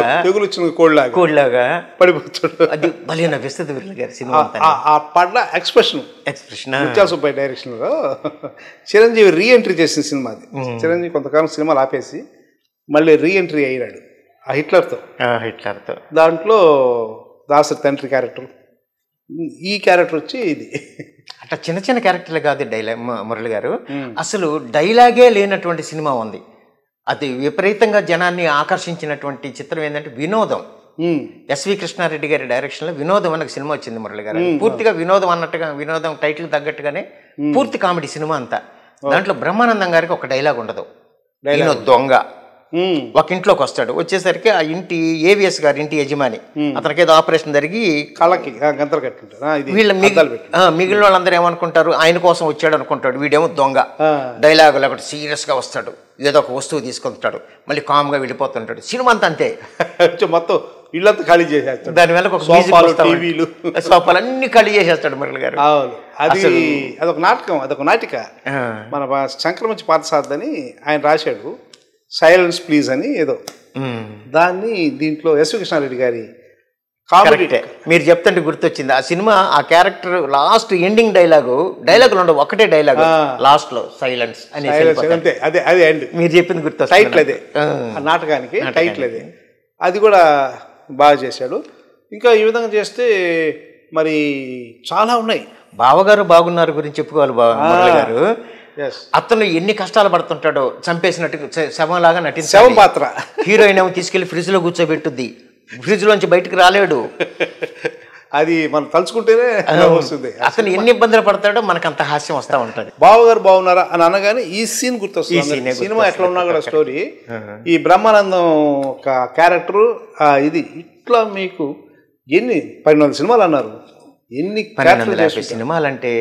D: కోడిలాగా
C: పడిపోతాడు.
D: అది భలే నవ్విస్తుంది మురళి గారు సినిమా.
C: ఆ పడ్డ ఎక్స్ప్రెషన్ ముత్యాలసుబ్బయ్య డైరెక్షన్ లో చిరంజీవి రీఎంట్రీ చేసిన సినిమా అది. చిరంజీవి కొంతకాలం సినిమాలు ఆపేసి మళ్ళీ రీఎంట్రీ అయ్యాడు ఆ హిట్లర్తో. దాంట్లో దాసరి తండ్రి క్యారెక్టర్, ఈ క్యారెక్టర్ వచ్చి ఇది.
D: అట్లా చిన్న చిన్న క్యారెక్టర్లు కాదు మురళి గారు, అసలు డైలాగే లేనటువంటి సినిమా ఉంది. అది విపరీతంగా జనాన్ని ఆకర్షించినటువంటి చిత్రం ఏంటంటే వినోదం. ఎస్వి కృష్ణారెడ్డి గారి డైరెక్షన్లో వినోదం అనే సినిమా వచ్చింది మురళి గారు. పూర్తిగా వినోదం అన్నట్టుగా, వినోదం టైటిల్ తగ్గట్టుగానే పూర్తి కామెడీ సినిమా అంతా. దాంట్లో బ్రహ్మానందం గారికి ఒక డైలాగ్ ఉండదు. దొంగ ఒక ఇంట్లోకి వస్తాడు, వచ్చేసరికి ఆ ఇంటి ఏవిఎస్ గారి ఇంటి యజమాని, అతనికి ఏదో ఆపరేషన్ జరిగి
C: కళ్ళకి గంతలు కట్టుంటారు.
D: వీళ్ళ మిగిలిన వాళ్ళందరూ ఏమనుకుంటారు, ఆయన కోసం వచ్చాడు అనుకుంటాడు. వీడేమో దొంగ, డైలాగ్ లేకపోతే సీరియస్ గా వస్తాడు, ఏదో ఒక వస్తువు తీసుకుంటాడు, మళ్ళీ కామ్ గా వెళ్ళిపోతుంటాడు. సినిమా అంతా అంతే,
C: మొత్తం ఇళ్ళంతా ఖాళీ చేసేస్తాడు.
D: దానివల్ల సోఫాలు అన్ని ఖాళీ చేసేస్తాడు మురళి గారు.
C: అదొక నాటకం, అదొక నాటిక. మన సంక్రమించి పాతసారథి ఆయన రాశాడు సైలెన్స్ ప్లీజ్ అని ఏదో, దాన్ని దీంట్లో ఎస్వి కృష్ణారెడ్డి గారి కామెడీ.
D: మీరు చెప్తుంటే గుర్తొచ్చింది ఆ సినిమా, ఆ క్యారెక్టర్ లాస్ట్ ఎండింగ్ డైలాగులు ఉండవు, ఒకటే డైలాగ్ లాస్ట్ లో సైలెన్స్ అని.
C: అదే ఎండ్.
D: మీరు చెప్పింది గుర్తొచ్చింది,
C: టైటిల్ అదే ఆ నాటకానికి టైటిల్ అదే. అది కూడా బాగా చేశాడు. ఇంకా ఈ విధంగా చేస్తే మరి చాలా ఉన్నాయి.
D: బావగారు బాగున్నారు గురించి చెప్పుకోవాలి మురళి గారు. అతను ఎన్ని కష్టాలు పడుతుంటాడో, చంపేసినట్టు శవంలాగా నటించాలి పాత్ర. హీరోయిన్ ఏమో తీసుకెళ్లి ఫ్రిడ్జ్ లో కూర్చోబెట్టుద్ది, ఫ్రిడ్జ్ లోంచి బయటకు రాలేడు.
C: అది మనం తలుచుకుంటేనే వస్తుంది.
D: అతను ఎన్ని ఇబ్బందులు పడతాడో మనకు అంత హాస్యం వస్తూ ఉంటుంది.
C: బావగారు బాగున్నారా అని అనగానే ఈ సీన్ గుర్తొస్తుంది. సినిమా ఎట్లా ఉన్నా కూడా స్టోరీ, ఈ బ్రహ్మానందం ఒక క్యారెక్టర్ ఇది ఇట్లా మీకు ఎన్ని 12 సినిమాలు అన్నారు, ఎన్ని
D: 1250 సినిమాలు అంటే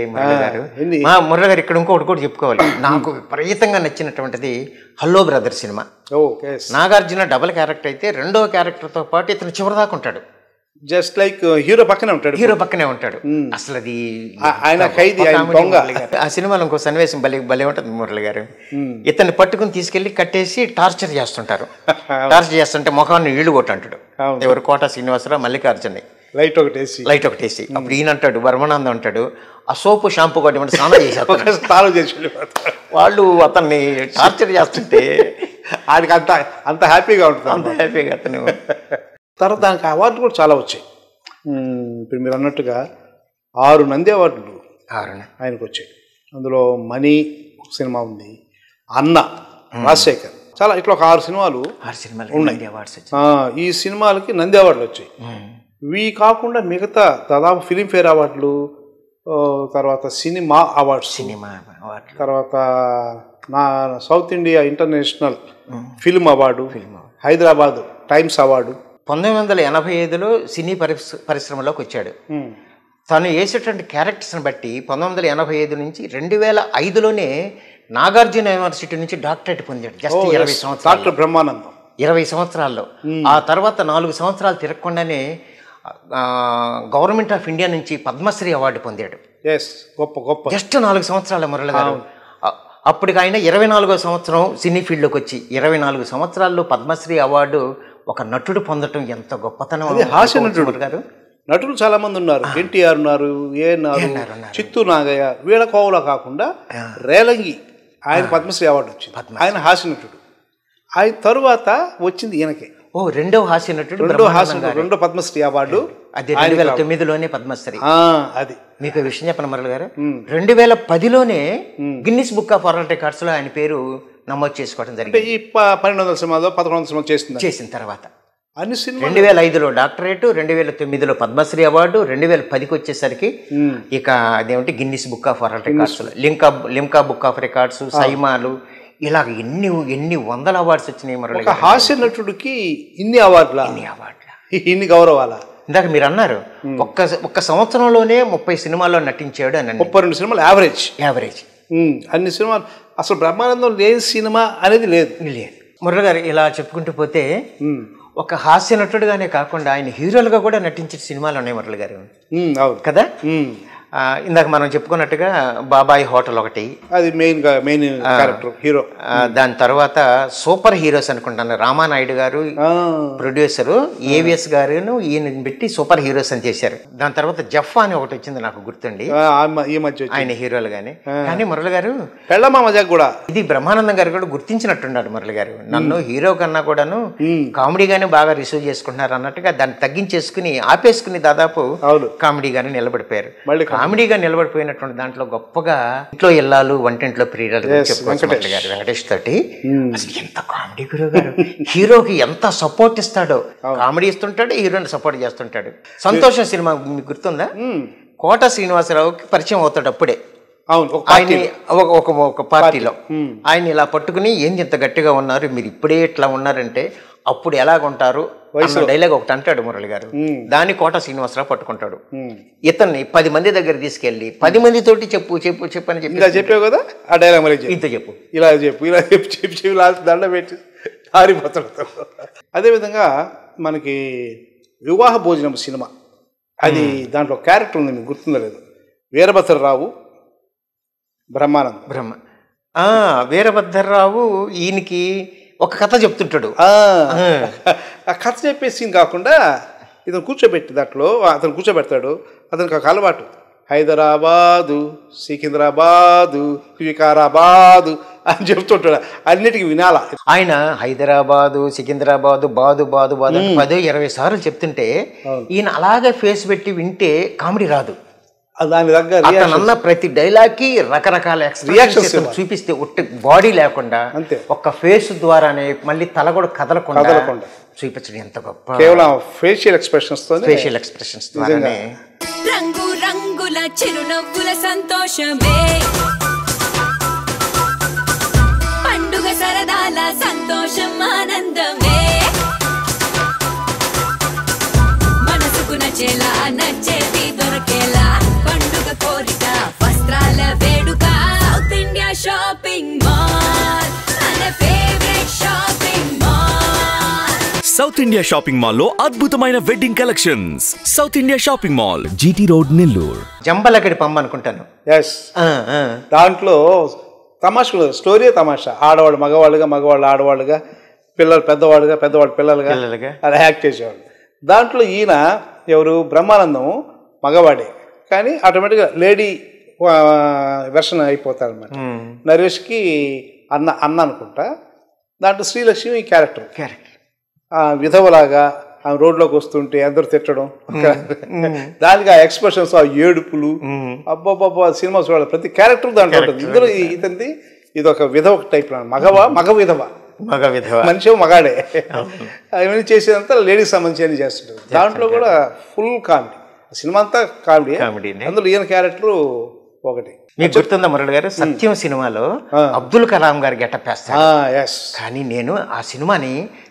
D: మురళి గారు ఇక్కడ ఇంకొకటి కూడా చెప్పుకోవాలి. నాకు విపరీతంగా నచ్చినటువంటిది hello brother cinema. Nagarjuna double character అయితే రెండో క్యారెక్టర్ తో పాటు ఇతను చివరిదాకా ఉంటాడు.
C: జస్ట్ లైక్ హీరో పక్కనే ఉంటాడు.
D: అసలు అది
C: ఆయన ఖైదీ,
D: ఆ సినిమాలో ఇంకో సన్నివేశం భలే ఉంటుంది మురళి గారు. ఇతన్ని పట్టుకుని తీసుకెళ్లి కట్టేసి టార్చర్ చేస్తుంటారు. టార్చర్ చేస్తుంటే ముఖాన్ని నీళ్లు కొట్టంటాడు ఎవరు, కోట శ్రీనివాసరావు మల్లికార్జున్ని లైట్ ఒకటేసి. అప్పుడు ఈయన అంటాడు, బ్రహ్మానందం అంటాడు, ఆ సోపు షాంపూ కొట్టి స్నానం చేసేస్తాడు. వాళ్ళు అతన్ని టార్చర్ చేస్తుంటే
C: ఆయనకి అంత హ్యాపీగా ఉంటుంది.
D: అతను
C: తర్వాత దానికి అవార్డులు కూడా చాలా వచ్చాయి. ఇప్పుడు మీరు అన్నట్టుగా 6 నంది అవార్డులు ఆయనకు వచ్చాయి. అందులో మనీ ఒక సినిమా ఉంది, అన్న రాజశేఖర్, చాలా ఇట్లా ఒక 6 సినిమాలు ఉన్నాయి. ఈ సినిమాలకి నంది అవార్డులు వచ్చాయి. ఇవి కాకుండా మిగతా దాదాపు ఫిలింఫేర్ అవార్డులు, తర్వాత సినిమా అవార్డ్స్, తర్వాత నా South India international film award, Hyderabad times award,
D: 1985లో సినీ పరిశ్రమలోకి వచ్చాడు. తను వేసేటువంటి క్యారెక్టర్స్ని బట్టి 1985 నుంచి 2005లోనే నాగార్జున యూనివర్సిటీ నుంచి డాక్టరేట్ పొందాడు. జస్ట్ 20 సంవత్సరాలు.
C: డాక్టర్ బ్రహ్మానందం
D: 20 సంవత్సరాల్లో. ఆ తర్వాత 4 సంవత్సరాలు తిరగకుండానే గవర్నమెంట్ ఆఫ్ ఇండియా నుంచి పద్మశ్రీ అవార్డు పొందాడు.
C: గొప్ప
D: జస్ట్ 4 సంవత్సరాల మురళి గారు. అప్పటికి ఆయన 24వ సంవత్సరం సినీ ఫీల్డ్లోకి వచ్చి 24 సంవత్సరాల్లో పద్మశ్రీ అవార్డు ఒక నటుడు పొందటం ఎంత గొప్పతనం.
C: హాస్య నటుడు గారు నటులు చాలా మంది ఉన్నారు. ఎన్టీఆర్ ఉన్నారు, ఏఎన్ఆర్, చిత్తూ నాగయ్య, వీళ్ళ కోవలో కాకుండా రేలంగి ఆయన పద్మశ్రీ అవార్డు వచ్చింది. ఆయన హాస్య నటుడు. ఆయన తరువాత వచ్చింది ఈయనకే
D: రెండో హాస్య నటుడు,
C: రెండో పద్మశ్రీ అవార్డు.
D: అది 2009లోనే పద్మశ్రీ.
C: అది
D: మీకు విషయం చెప్పండి మురళి గారు, 2010లోనే Guinness book of world records లో ఆయన పేరు నమోదు చేసుకోవడం జరిగింది.
C: ఈ 1200 సినిమాలో 1100 సినిమాలు చేసిన
D: తర్వాత
C: అన్ని సినిమాలు
D: 2005లో డాక్టరేట్, 2009లో పద్మశ్రీ అవార్డు, 2010కి వచ్చేసరికి ఇక అదేమిటి Guinness book of world records, Limca book of records, సైమాలు, ఇలా ఎన్ని వందల అవార్డ్స్ వచ్చినాయి మురళి గారు.
C: హాస్య నటుడికి ఇన్ని అవార్డులా, ఇన్ని గౌరవాల.
D: ఇందాక మీరు అన్నారు ఒక్క సంవత్సరంలోనే 30 సినిమాల్లో నటించాడు అని.
C: 32 సినిమాలు యావరేజ్. అన్ని సినిమాలు అసలు బ్రహ్మానందం లేని సినిమా అనేది లేదు.
D: మురళి గారు ఇలా చెప్పుకుంటూ పోతే ఒక హాస్య నటుడుగానే కాకుండా ఆయన హీరోలుగా కూడా నటించిన సినిమాలు ఉన్నాయి మురళి గారు కదా. ఇందాక మనం చెప్పుకున్నట్టుగా బాబాయ్ హోటల్ ఒకటి, అది మెయిన్ క్యారెక్టర్ హీరో. దాని తర్వాత సూపర్ హీరోస్ అనుకుంటాను, రామానాయుడు గారు ప్రొడ్యూసరు, ఏవిఎస్ గారు ఈయన పెట్టి సూపర్ హీరోస్ అని చేశారు. దాని తర్వాత జఫ్ఫా అని ఒకటి వచ్చింది నాకు గుర్తుండి,
C: ఈ మధ్య
D: ఆయన హీరోలు గానీ. కానీ మురళి గారు
C: కూడా
D: ఇది బ్రహ్మానందం గారు కూడా గుర్తించినట్టున్నాడు మురళి గారు. నన్ను హీరో కన్నా కూడాను కామెడీగానే బాగా రిసీవ్ చేసుకుంటున్నారు అన్నట్టుగా దాన్ని తగ్గించేసుకుని ఆపేసుకుని దాదాపు కామెడీగానే నిలబడిపోయారు. కామెడీగా నిలబడిపోయినటువంటి దాంట్లో గొప్పగా ఇంట్లో ఇల్లాలు వంటింట్లో ప్రియురాలు చెప్పుకోవచ్చు గారు వెంకటేష్ తోటి. అసలు ఎంత కామెడీ గురువు గారు, హీరోకి ఎంత సపోర్ట్ ఇస్తాడో, కామెడీ ఇస్తుంటాడు, హీరోని సపోర్ట్ చేస్తుంటాడు. సంతోషం సినిమా మీకు గుర్తుందా, కోట శ్రీనివాసరావుకి పరిచయం అవుతాడు అప్పుడే. ఆయన ఒక పార్టీలో ఆయన ఇలా పట్టుకుని ఏంది ఇంత గట్టిగా ఉన్నారు మీరు, ఇప్పుడే ఇట్లా ఉన్నారంటే అప్పుడు ఎలాగుంటారు డైలాగ్ ఒకటి అంటాడు మురళి గారు. దాన్ని కోట శ్రీనివాసరావు పట్టుకుంటాడు. ఇతన్ని 10 మంది దగ్గర తీసుకెళ్లి 10 మందితోటి చెప్పు అని
C: చెప్పావు కదా ఆ డైలాగ్, మరి
D: ఇంత చెప్పు,
C: ఇలా చెప్పు దండ పెట్టి ఆరిపోతాడు. అదేవిధంగా మనకి వివాహ భోజనం సినిమా, అది దాంట్లో క్యారెక్టర్ ఉంది, మీకు గుర్తుందో లేదు, వీరభద్రరావు బ్రహ్మానందం.
D: వీరభద్రరావు ఈయనకి ఒక కథ చెప్తుంటాడు.
C: ఆ కథ చెప్పే సీన్ కాకుండా ఇతను కూర్చోబెట్టి దాంట్లో అతను కూర్చోబెడతాడు. అతనికి ఒక అలవాటు, హైదరాబాదు, సికింద్రాబాదు, వికారాబాదు అని చెప్తుంటాడు. అన్నిటికీ వినాలా.
D: ఆయన హైదరాబాదు, సికింద్రాబాదు, బాదు 10-20 సార్లు చెప్తుంటే ఈయన అలాగే ఫేస్ పెట్టి వింటే కామెడీ రాదు.
C: దాని దగ్గర
D: అన్న ప్రతి డైలాగ్ కి రకరకాల రియాక్షన్స్ చూపిస్తే ఒట్టి బాడీ లేకుండా ఒక్క ఫేస్ ద్వారానే మళ్ళీ తల కూడా కదలకుండా చూపించడం ఎంత గొప్ప.
C: కేవలం ఫేషియల్ ఎక్స్ప్రెషన్స్
D: ద్వారానే
F: రంగు రంగుల చిరునవ్వుల సంతోషమే, పండుగ సరదాల సంతోషం ఆనందమే, మనసుకు నచ్చేలా నచ్చేది దొరకేలా పండుగ కోరిక వస్త్రాల వేడుక. సౌత్ ఇండియా షాపింగ్ మాల్ మన favourite shopping mall.
G: South India shopping mall లో అద్భుతమైన wedding collections. South India shopping mall, GT road, Nellore.
D: జంబలకడి పంప అనుకుంటాను.
C: దాంట్లో తమాషా స్టోరీ, తమాషా, ఆడవాళ్ళు మగవాళ్ళుగా, మగవాళ్ళు ఆడవాళ్ళుగా, పిల్లలు పెద్దవాళ్ళుగా, పెద్దవాళ్ళు పిల్లలుగా అలా యాక్ట్ చేసేవాళ్ళు. దాంట్లో ఈయన ఎవరు, బ్రహ్మానందం మగవాడే కానీ ఆటోమేటిక్గా లేడీ వెర్షన్ అయిపోతారు అనమాట. నరేష్కి అన్న అనుకుంటా. దాంట్లో శ్రీలక్ష్మి క్యారెక్టర్ విధవలాగా ఆమె రోడ్లోకి వస్తుంటే అందరూ తిట్టడం, దానికి ఆ ఎక్స్ప్రెషన్స్, ఆ ఏడుపులు, అబ్బాబ్బా సినిమా చూడాలి, ప్రతి క్యారెక్టర్ దాంట్లో ఉంటుంది. ఇందులో ఇతనిది ఇది ఒక విధవ టైప్, మగ విధవ, మనిషి మగాడే. అవన్నీ చేసేదంతా లేడీస్ సంబంధించి అని చేస్తుంటారు. దాంట్లో కూడా ఫుల్ కామెడీ, సినిమా అంతా కామెడీ. అందులో ఈయన క్యారెక్టర్ ఒకటి.
D: మీకు గుర్తుందా మురళి గారు, సత్యం సినిమాలో అబ్దుల్ కలాం గారు గెటప్ వేస్తారు. కానీ నేను ఆ సినిమాని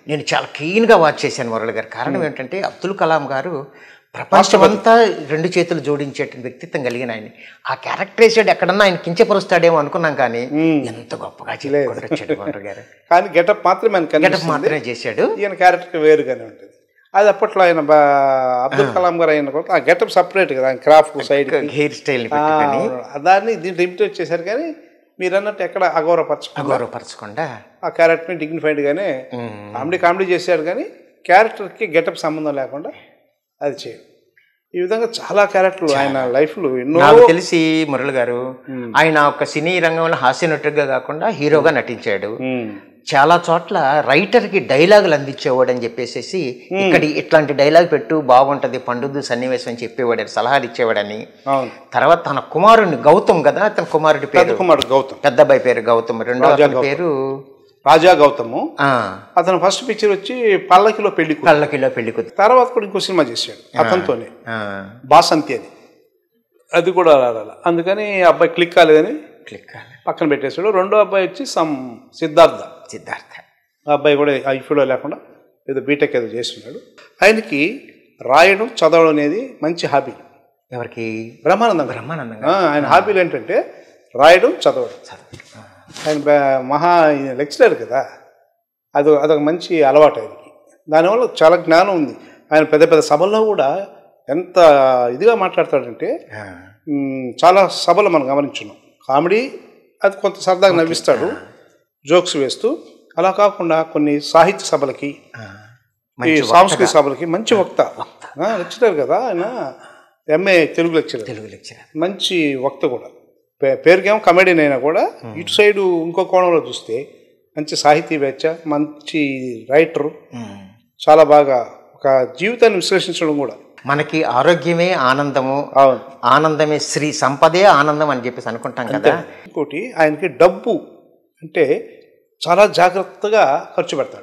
D: నేను చాలా క్లీన్గా వాచ్ చేశాను మురళి గారు. కారణం ఏంటంటే అబ్దుల్ కలాం గారు ప్రపంచమంతా 2 చేతులు జోడించేటువంటి వ్యక్తిత్వం కలిగిన ఆయన. ఆ క్యారెక్టరైజేషన్ ఎక్కడన్నా ఆయన కించపరుస్తాడేమో అనుకున్నాం, కానీ ఎంత గొప్పగా చెప్పుకుంటూ మురళి గారు.
C: కానీ గెటప్ మాత్రమే
D: గెటప్ మాత్రమే చేశాడు.
C: ఈయన క్యారెక్టర్ వేరుగానే ఉంటుంది. అది అప్పట్లో ఆయన అబ్దుల్ కలాం గారు అయిన కూడా ఆ గెటప్ సపరేట్ కదా, ఆయన క్రాఫ్ట్ సైడ్
D: హెయిర్ స్టైల్
C: దాన్ని దీంట్లో ఇమిటేట్ చేశారు. కానీ మీరు అన్నట్టు ఎక్కడ
D: అగౌరవపరచకుండా
C: ఆ క్యారెక్టర్ని డిగ్నిఫైడ్గానే కామెడీ చేశాడు. కానీ క్యారెక్టర్కి గెటప్ సంబంధం లేకుండా అది చేయడు. ఈ విధంగా చాలా క్యారెక్టర్లు ఆయన లైఫ్లో ఎన్నో.
D: నాకు తెలిసి మురళి గారు ఆయన ఒక సినీ రంగంలో హాస్య నటుడిగా కాకుండా హీరోగా నటించాడు. చాలా చోట్ల రైటర్కి డైలాగులు అందించేవాడు అని చెప్పేసి, ఇక్కడ ఇట్లాంటి డైలాగ్ పెట్టు బాగుంటది పండుద్దు సన్నివేశం అని చెప్పేవాడు, సలహాలు ఇచ్చేవాడని. తర్వాత తన కుమారుడిని గౌతమ్ కదా, అతని కుమారుడి పేరు
C: గౌతమ్,
D: పెద్ద అబ్బాయి పేరు గౌతమ్, రెండో అతని పేరు
C: రాజా గౌతము. అతను ఫస్ట్ పిక్చర్ వచ్చి పల్లకిలో పెళ్లి, తర్వాత కూడా ఇంకో సినిమా చేశాడు అతనితోనే, బాసంతి అని. అది కూడా రాల, అందుకని అబ్బాయి క్లిక్ కాలేదని పక్కన పెట్టేశాడు. రెండో అబ్బాయి వచ్చి సిద్ధార్థ. ఆ అబ్బాయి కూడా ఐఫీలో లేకుండా ఏదో బీటెక్ ఏదో చేస్తున్నాడు. ఆయనకి రాయడం చదవడం అనేది మంచి హాబీ.
D: ఎవరికి?
C: బ్రహ్మానందం. ఆయన హాబీలు ఏంటంటే రాయడం చదవడం. ఆయన లెక్చరర్ కదా, అదొక మంచి అలవాటు ఆయనకి. దానివల్ల చాలా జ్ఞానం ఉంది. ఆయన పెద్ద పెద్ద సభల్లో కూడా ఎంత ఇదిగా మాట్లాడతాడంటే, చాలా సభలు మనం గమనించున్నాం. కామెడీ అది కొంత సరదాగా నవ్విస్తాడు, జోక్స్ వేస్తూ. అలా కాకుండా కొన్ని సాహిత్య సభలకి, సాంస్కృతిక సభలకి మంచి వక్త. లెక్చరర్ కదా ఆయన, ఎంఏ తెలుగు లెక్చరర్, మంచి వక్త కూడా. పేరుకేమో కమెడియన్ అయినా కూడా ఇటు సైడు ఇంకో కోణంలో చూస్తే మంచి సాహితీవేత్త, మంచి రైటరు. చాలా బాగా ఒక జీవితాన్ని విశ్లేషించడం కూడా.
D: మనకి ఆరోగ్యమే ఆనందము, ఆనందమే శ్రీ సంపదే ఆనందం అని చెప్పేసి అనుకుంటాం కదా.
C: ఇంకోటి ఆయనకి డబ్బు అంటే చాలా జాగ్రత్తగా ఖర్చు పెడతాడు.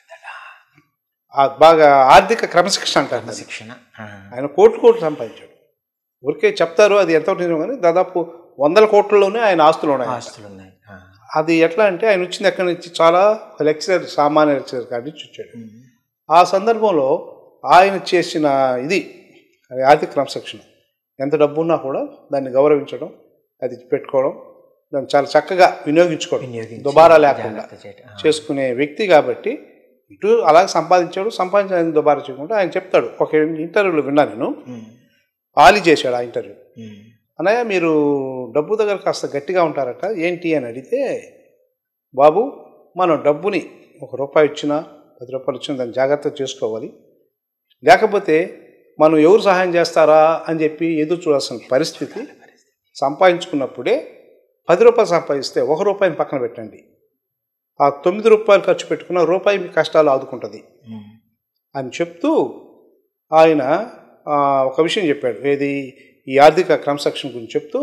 C: బాగా ఆర్థిక క్రమశిక్షణ అంటారు. ఆయన కోట్లు సంపాదించాడు. ఊరికే చెప్తారు అది ఎంత నిజం, కానీ దాదాపు 100 కోట్లలోనే ఆయన ఆస్తులు ఉన్నాయి. అది ఎట్లా అంటే ఆయన వచ్చింది ఎక్కడి నుంచి, చాలా లెక్చరర్, సామాన్య లెక్చరర్ కాడి నుంచి వచ్చాడు. ఆ సందర్భంలో ఆయన చేసిన ఇది ఆర్థిక క్రమశిక్షణ. ఎంత డబ్బు ఉన్నా కూడా దాన్ని గౌరవించడం, అది పెట్టుకోవడం, దాన్ని చాలా చక్కగా వినియోగించుకోవడం, దుబారా లేకుండా చేసుకునే వ్యక్తి. కాబట్టి ఇటు అలాగే సంపాదించిన దుబారా చేయకుండా ఆయన చెప్తాడు. ఒక ఇంటర్వ్యూలో విన్నా నేను, ఆలి చేశాడు ఆ ఇంటర్వ్యూ. అన్నయ్య మీరు డబ్బు దగ్గర కాస్త గట్టిగా ఉంటారట, ఏంటి అని అడిగితే, బాబు మనం డబ్బుని ₹1 ఇచ్చినా ₹10 ఇచ్చినా దాన్ని జాగ్రత్తగా చేసుకోవాలి, లేకపోతే మనం ఎవరు సహాయం చేస్తారా అని చెప్పి ఎదురు చూడాల్సిన పరిస్థితి. సంపాదించుకున్నప్పుడే ₹10 సంపాదిస్తే ₹1 పక్కన పెట్టండి, ఆ ₹9 ఖర్చు పెట్టుకున్న రూపాయి మీ కష్టాలు ఆదుకుంటుంది అని చెప్తూ ఆయన ఒక విషయం చెప్పాడు. ఏది? ఈ ఆర్థిక క్రమశిక్షణ గురించి చెప్తూ,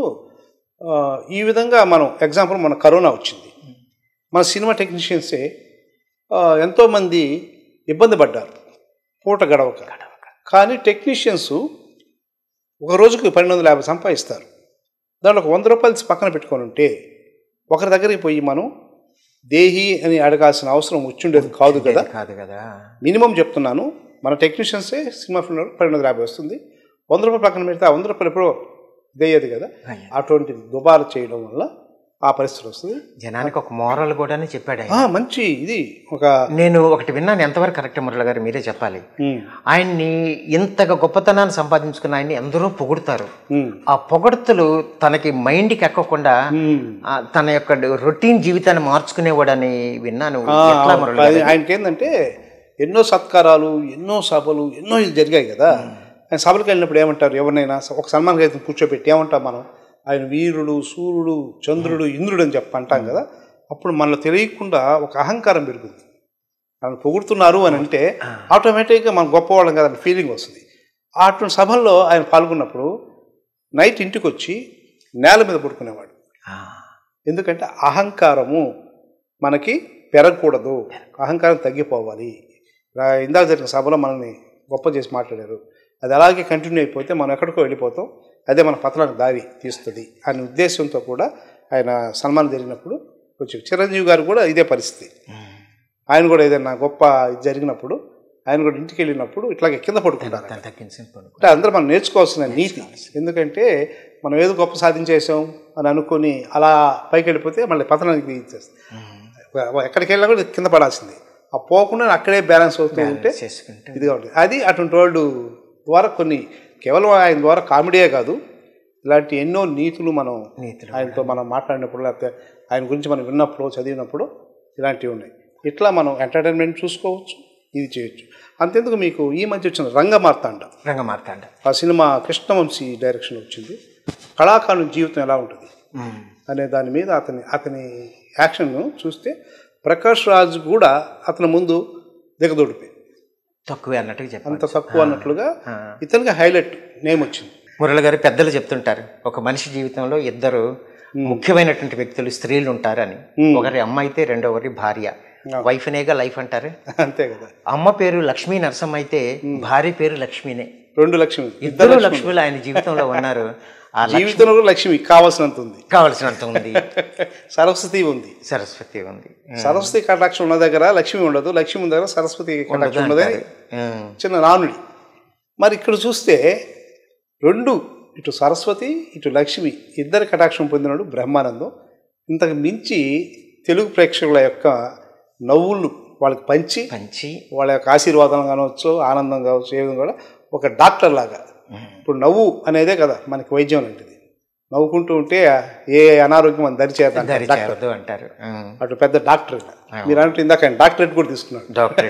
C: ఈ విధంగా మనం ఎగ్జాంపుల్ మన కరోనా వచ్చింది, మన సినిమా టెక్నీషియన్సే ఎంతోమంది ఇబ్బంది పడ్డారు పూట గడవక. కానీ టెక్నీషియన్స్ ఒక రోజుకి 1250 సంపాదిస్తారు. దాంట్లో ₹100 పక్కన పెట్టుకొని ఉంటే ఒకరి దగ్గరికి పోయి మనం దేహి అని అడగాల్సిన అవసరం వచ్చిండేది కాదు కదా. మినిమం చెప్తున్నాను, మన టెక్నీషియన్సే సినిమా ఫిల్మ్లో 1250 వస్తుంది. ₹100 పక్కన పెడితే ఆ ₹100 ఎప్పుడో ఇదయ్యేది కదా. అటువంటి దుబారా చేయడం వల్ల ఆ పరిస్థితి వస్తుంది.
D: జనానికి ఒక మోరల్ కూడా చెప్పాడు.
C: మంచి ఇది.
D: నేను ఒకటి విన్నాను, ఎంతవరకు కరెక్ట్ మురళి గారు మీరే చెప్పాలి. ఆయన్ని ఇంతగా గొప్పతనాన్ని సంపాదించుకున్న ఆయన్ని ఎందరో పొగుడుతారు. ఆ పొగడ్తలు తనకి మైండ్కి ఎక్కకుండా తన యొక్క రొటీన్ జీవితాన్ని మార్చుకునేవాడని విన్నాను.
C: ఆయనకి ఏంటంటే ఎన్నో సత్కారాలు, ఎన్నో సభలు, ఎన్నో ఇది జరిగాయి కదా. ఆయన సభలకు వెళ్ళినప్పుడు ఏమంటారు, ఎవరినైనా ఒక సన్మాన గ్రహీతను కూర్చోబెట్టి ఏమంటాం మనం, ఆయన వీరుడు, సూర్యుడు, చంద్రుడు, ఇంద్రుడు అని అంటాం కదా. అప్పుడు మనలో తెలియకుండా ఒక అహంకారం పెరుగుతుంది. ఆయన పొగుడుతున్నారు అని అంటే ఆటోమేటిక్గా మనం గొప్పవాళ్ళం కదా అని ఫీలింగ్ వస్తుంది. అటువంటి సభల్లో ఆయన పాల్గొన్నప్పుడు నైట్ ఇంటికి వచ్చి నేల మీద పడుకునేవాడు. ఎందుకంటే అహంకారము మనకి పెరగకూడదు, అహంకారం తగ్గిపోవాలి. ఇందాక జరిగిన సభలో మనల్ని గొప్ప చేసి మాట్లాడారు, అది అలాగే కంటిన్యూ అయిపోతే మనం ఎక్కడికో వెళ్ళిపోతాం, అదే మన పతనానికి దారి తీస్తుంది అనే ఉద్దేశంతో కూడా ఆయన సన్మానం జరిగినప్పుడు వచ్చి. చిరంజీవి గారు కూడా ఇదే పరిస్థితి. ఆయన కూడా ఏదైనా గొప్ప జరిగినప్పుడు ఆయన కూడా ఇంటికి వెళ్ళినప్పుడు ఇట్లాగే కింద పడుకుంటారు. అంటే అందరూ మనం నేర్చుకోవాల్సిన నీతి. ఎందుకంటే మనం ఏదో గొప్ప సాధించేసాం అని అనుకొని అలా పైకి వెళ్ళిపోతే మళ్ళీ పతనానికి ఇచ్చేస్తాం. ఎక్కడికి వెళ్ళినా కూడా కింద పడాల్సింది. ఆ పోకుండా అక్కడే బ్యాలెన్స్ అవుతూ ఉంటే ఇదిగా ఉంటుంది. అది అటువంటి వాళ్ళు ద్వారా కొన్ని కేవలం ఆయన ద్వారా కామెడీయే కాదు, ఇలాంటి ఎన్నో నీతులు మనం ఆయనతో మనం మాట్లాడినప్పుడు లేకపోతే ఆయన గురించి మనం విన్నప్పుడు చదివినప్పుడు ఇలాంటివి ఉన్నాయి. ఇట్లా మనం ఎంటర్టైన్మెంట్ చూసుకోవచ్చు, ఇది చేయొచ్చు. అంతెందుకు మీకు ఈ మధ్య వచ్చిన రంగమార్తాండ ఆ సినిమా కృష్ణవంశీ డైరెక్షన్ వచ్చింది. కళాకారుని జీవితం ఎలా ఉంటుంది అనే దాని మీద అతని యాక్షన్ చూస్తే ప్రకాష్ రాజ్ కూడా అతని ముందు దిగదొడిపోయి
D: తక్కువే అన్నట్టుగా చెప్పారు.
C: అంత తక్కువ అన్నట్లుగా ఇతనికి హైలైట్ నేమ్ వచ్చింది.
D: మురళి గారు పెద్దలు చెప్తుంటారు, ఒక మనిషి జీవితంలో ఇద్దరు ముఖ్యమైనటువంటి వ్యక్తులు స్త్రీలు ఉంటారని. ఒకరి అమ్మ అయితే రెండవరి భార్య. వైఫ్ అనేగా లైఫ్ అంటారు,
C: అంతే కదా.
D: అమ్మ పేరు లక్ష్మీ నరసమ్మ అయితే భార్య పేరు లక్ష్మీనే.
C: రెండు లక్ష్మి,
D: ఇద్దరు లక్ష్మిలు ఆయన జీవితంలో ఉన్నారు. ఆ
C: జీవితంలో లక్ష్మి కావాల్సినంత ఉంది. సరస్వతి ఉంది. సరస్వతి కటాక్షం ఉన్న దగ్గర లక్ష్మి ఉండదు, లక్ష్మి ఉన్న దగ్గర సరస్వతి కటాక్షం ఉండదని చిన్న నానుడి. మరి ఇక్కడ చూస్తే రెండు, ఇటు సరస్వతి ఇటు లక్ష్మి ఇద్దరు కటాక్షం పొందినాడు బ్రహ్మానందం. ఇంతకు మించి తెలుగు ప్రేక్షకుల యొక్క నవ్వులు వాళ్ళకి పంచి వాళ్ళ యొక్క ఆశీర్వాదం కావచ్చు, ఆనందం కావచ్చు, ఏ విధంగా కూడా ఒక డాక్టర్ లాగా. ఇప్పుడు నవ్వు అనేదే కదా మనకి వైద్యం లాంటిది. నవ్వుకుంటూ ఉంటే ఏ అనారోగ్యం అని దరిచేద్దాం
D: అంటారు.
C: అటు పెద్ద డాక్టర్. మీరు అంటే ఇందాక ఆయన డాక్టరేట్ కూడా తీసుకున్నాడు.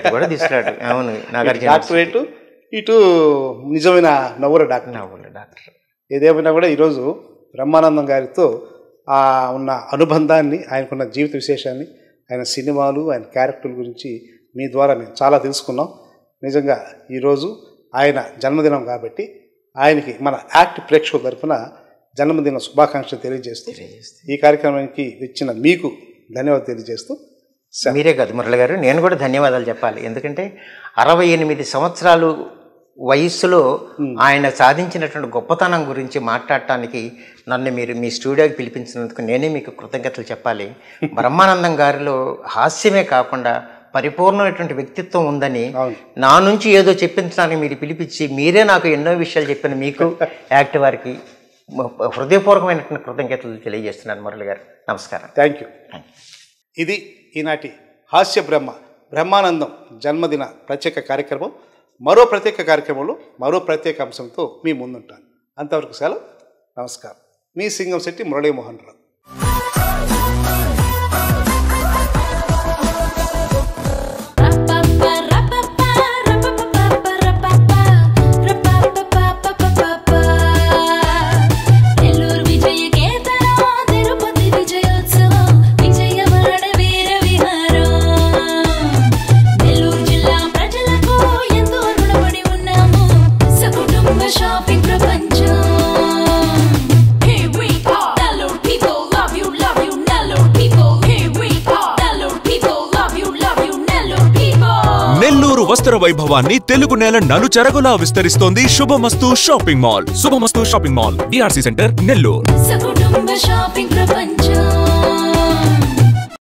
C: డాక్టరేట్ ఇటు నిజమైన నవ్వుల డాక్టర్. ఏదేమైనా కూడా ఈరోజు బ్రహ్మానందం గారితో ఉన్న అనుబంధాన్ని, ఆయనకున్న జీవిత విశేషాన్ని, ఆయన సినిమాలు, ఆయన క్యారెక్టర్ల గురించి మీ ద్వారా మేము చాలా తెలుసుకున్నాం. నిజంగా ఈరోజు ఆయన జన్మదినం కాబట్టి ఆయనకి మన యాక్ట్ ప్రేక్షకుల తరఫున జన్మదిన శుభాకాంక్షలు తెలియజేస్తూ ఈ కార్యక్రమానికి వచ్చిన మీకు ధన్యవాదాలు తెలియజేస్తూ.
D: మీరే కాదు మురళి గారు, నేను కూడా ధన్యవాదాలు చెప్పాలి. ఎందుకంటే 68 సంవత్సరాలు వయస్సులో ఆయన సాధించినటువంటి గొప్పతనం గురించి మాట్లాడటానికి నన్ను మీరు మీ స్టూడియోకి పిలిపించినందుకు నేనే మీకు కృతజ్ఞతలు చెప్పాలి. బ్రహ్మానందం గారిలో హాస్యమే కాకుండా పరిపూర్ణమైనటువంటి వ్యక్తిత్వం ఉందని నా నుంచి ఏదో చెప్పించడానికి మీరు పిలిపించి మీరే నాకు ఎన్నో విషయాలు చెప్పిన మీకు యాక్ట్ వారికి హృదయపూర్వకమైనటువంటి కృతజ్ఞతలు తెలియజేస్తున్నాను మురళి గారు. నమస్కారం.
C: Thank you. ఇది ఈనాటి హాస్య బ్రహ్మానందం జన్మదిన ప్రత్యేక కార్యక్రమం. మరో ప్రత్యేక కార్యక్రమంలో మరో ప్రత్యేక అంశంతో మీ ముందుంటాను. అంతవరకు సెలవు. నమస్కారం. మీ సింగంశెట్టి మురళీమోహన్ రావు.
F: షాపింగ్ ప్రపంచం. Here we are, Nellore people love you, Nellore people. Here we are, Nellore people love you, Nellore people.
G: Nellore వస్త్ర వైభవాన్ని తెలుగు నేల నలుచెరగులా విస్తరిస్తోంది Shubhamastu shopping mall. Shubhamastu shopping mall, DRC centre, Nellore.
F: సకుటుంబ షాపింగ్ ప్రపంచం.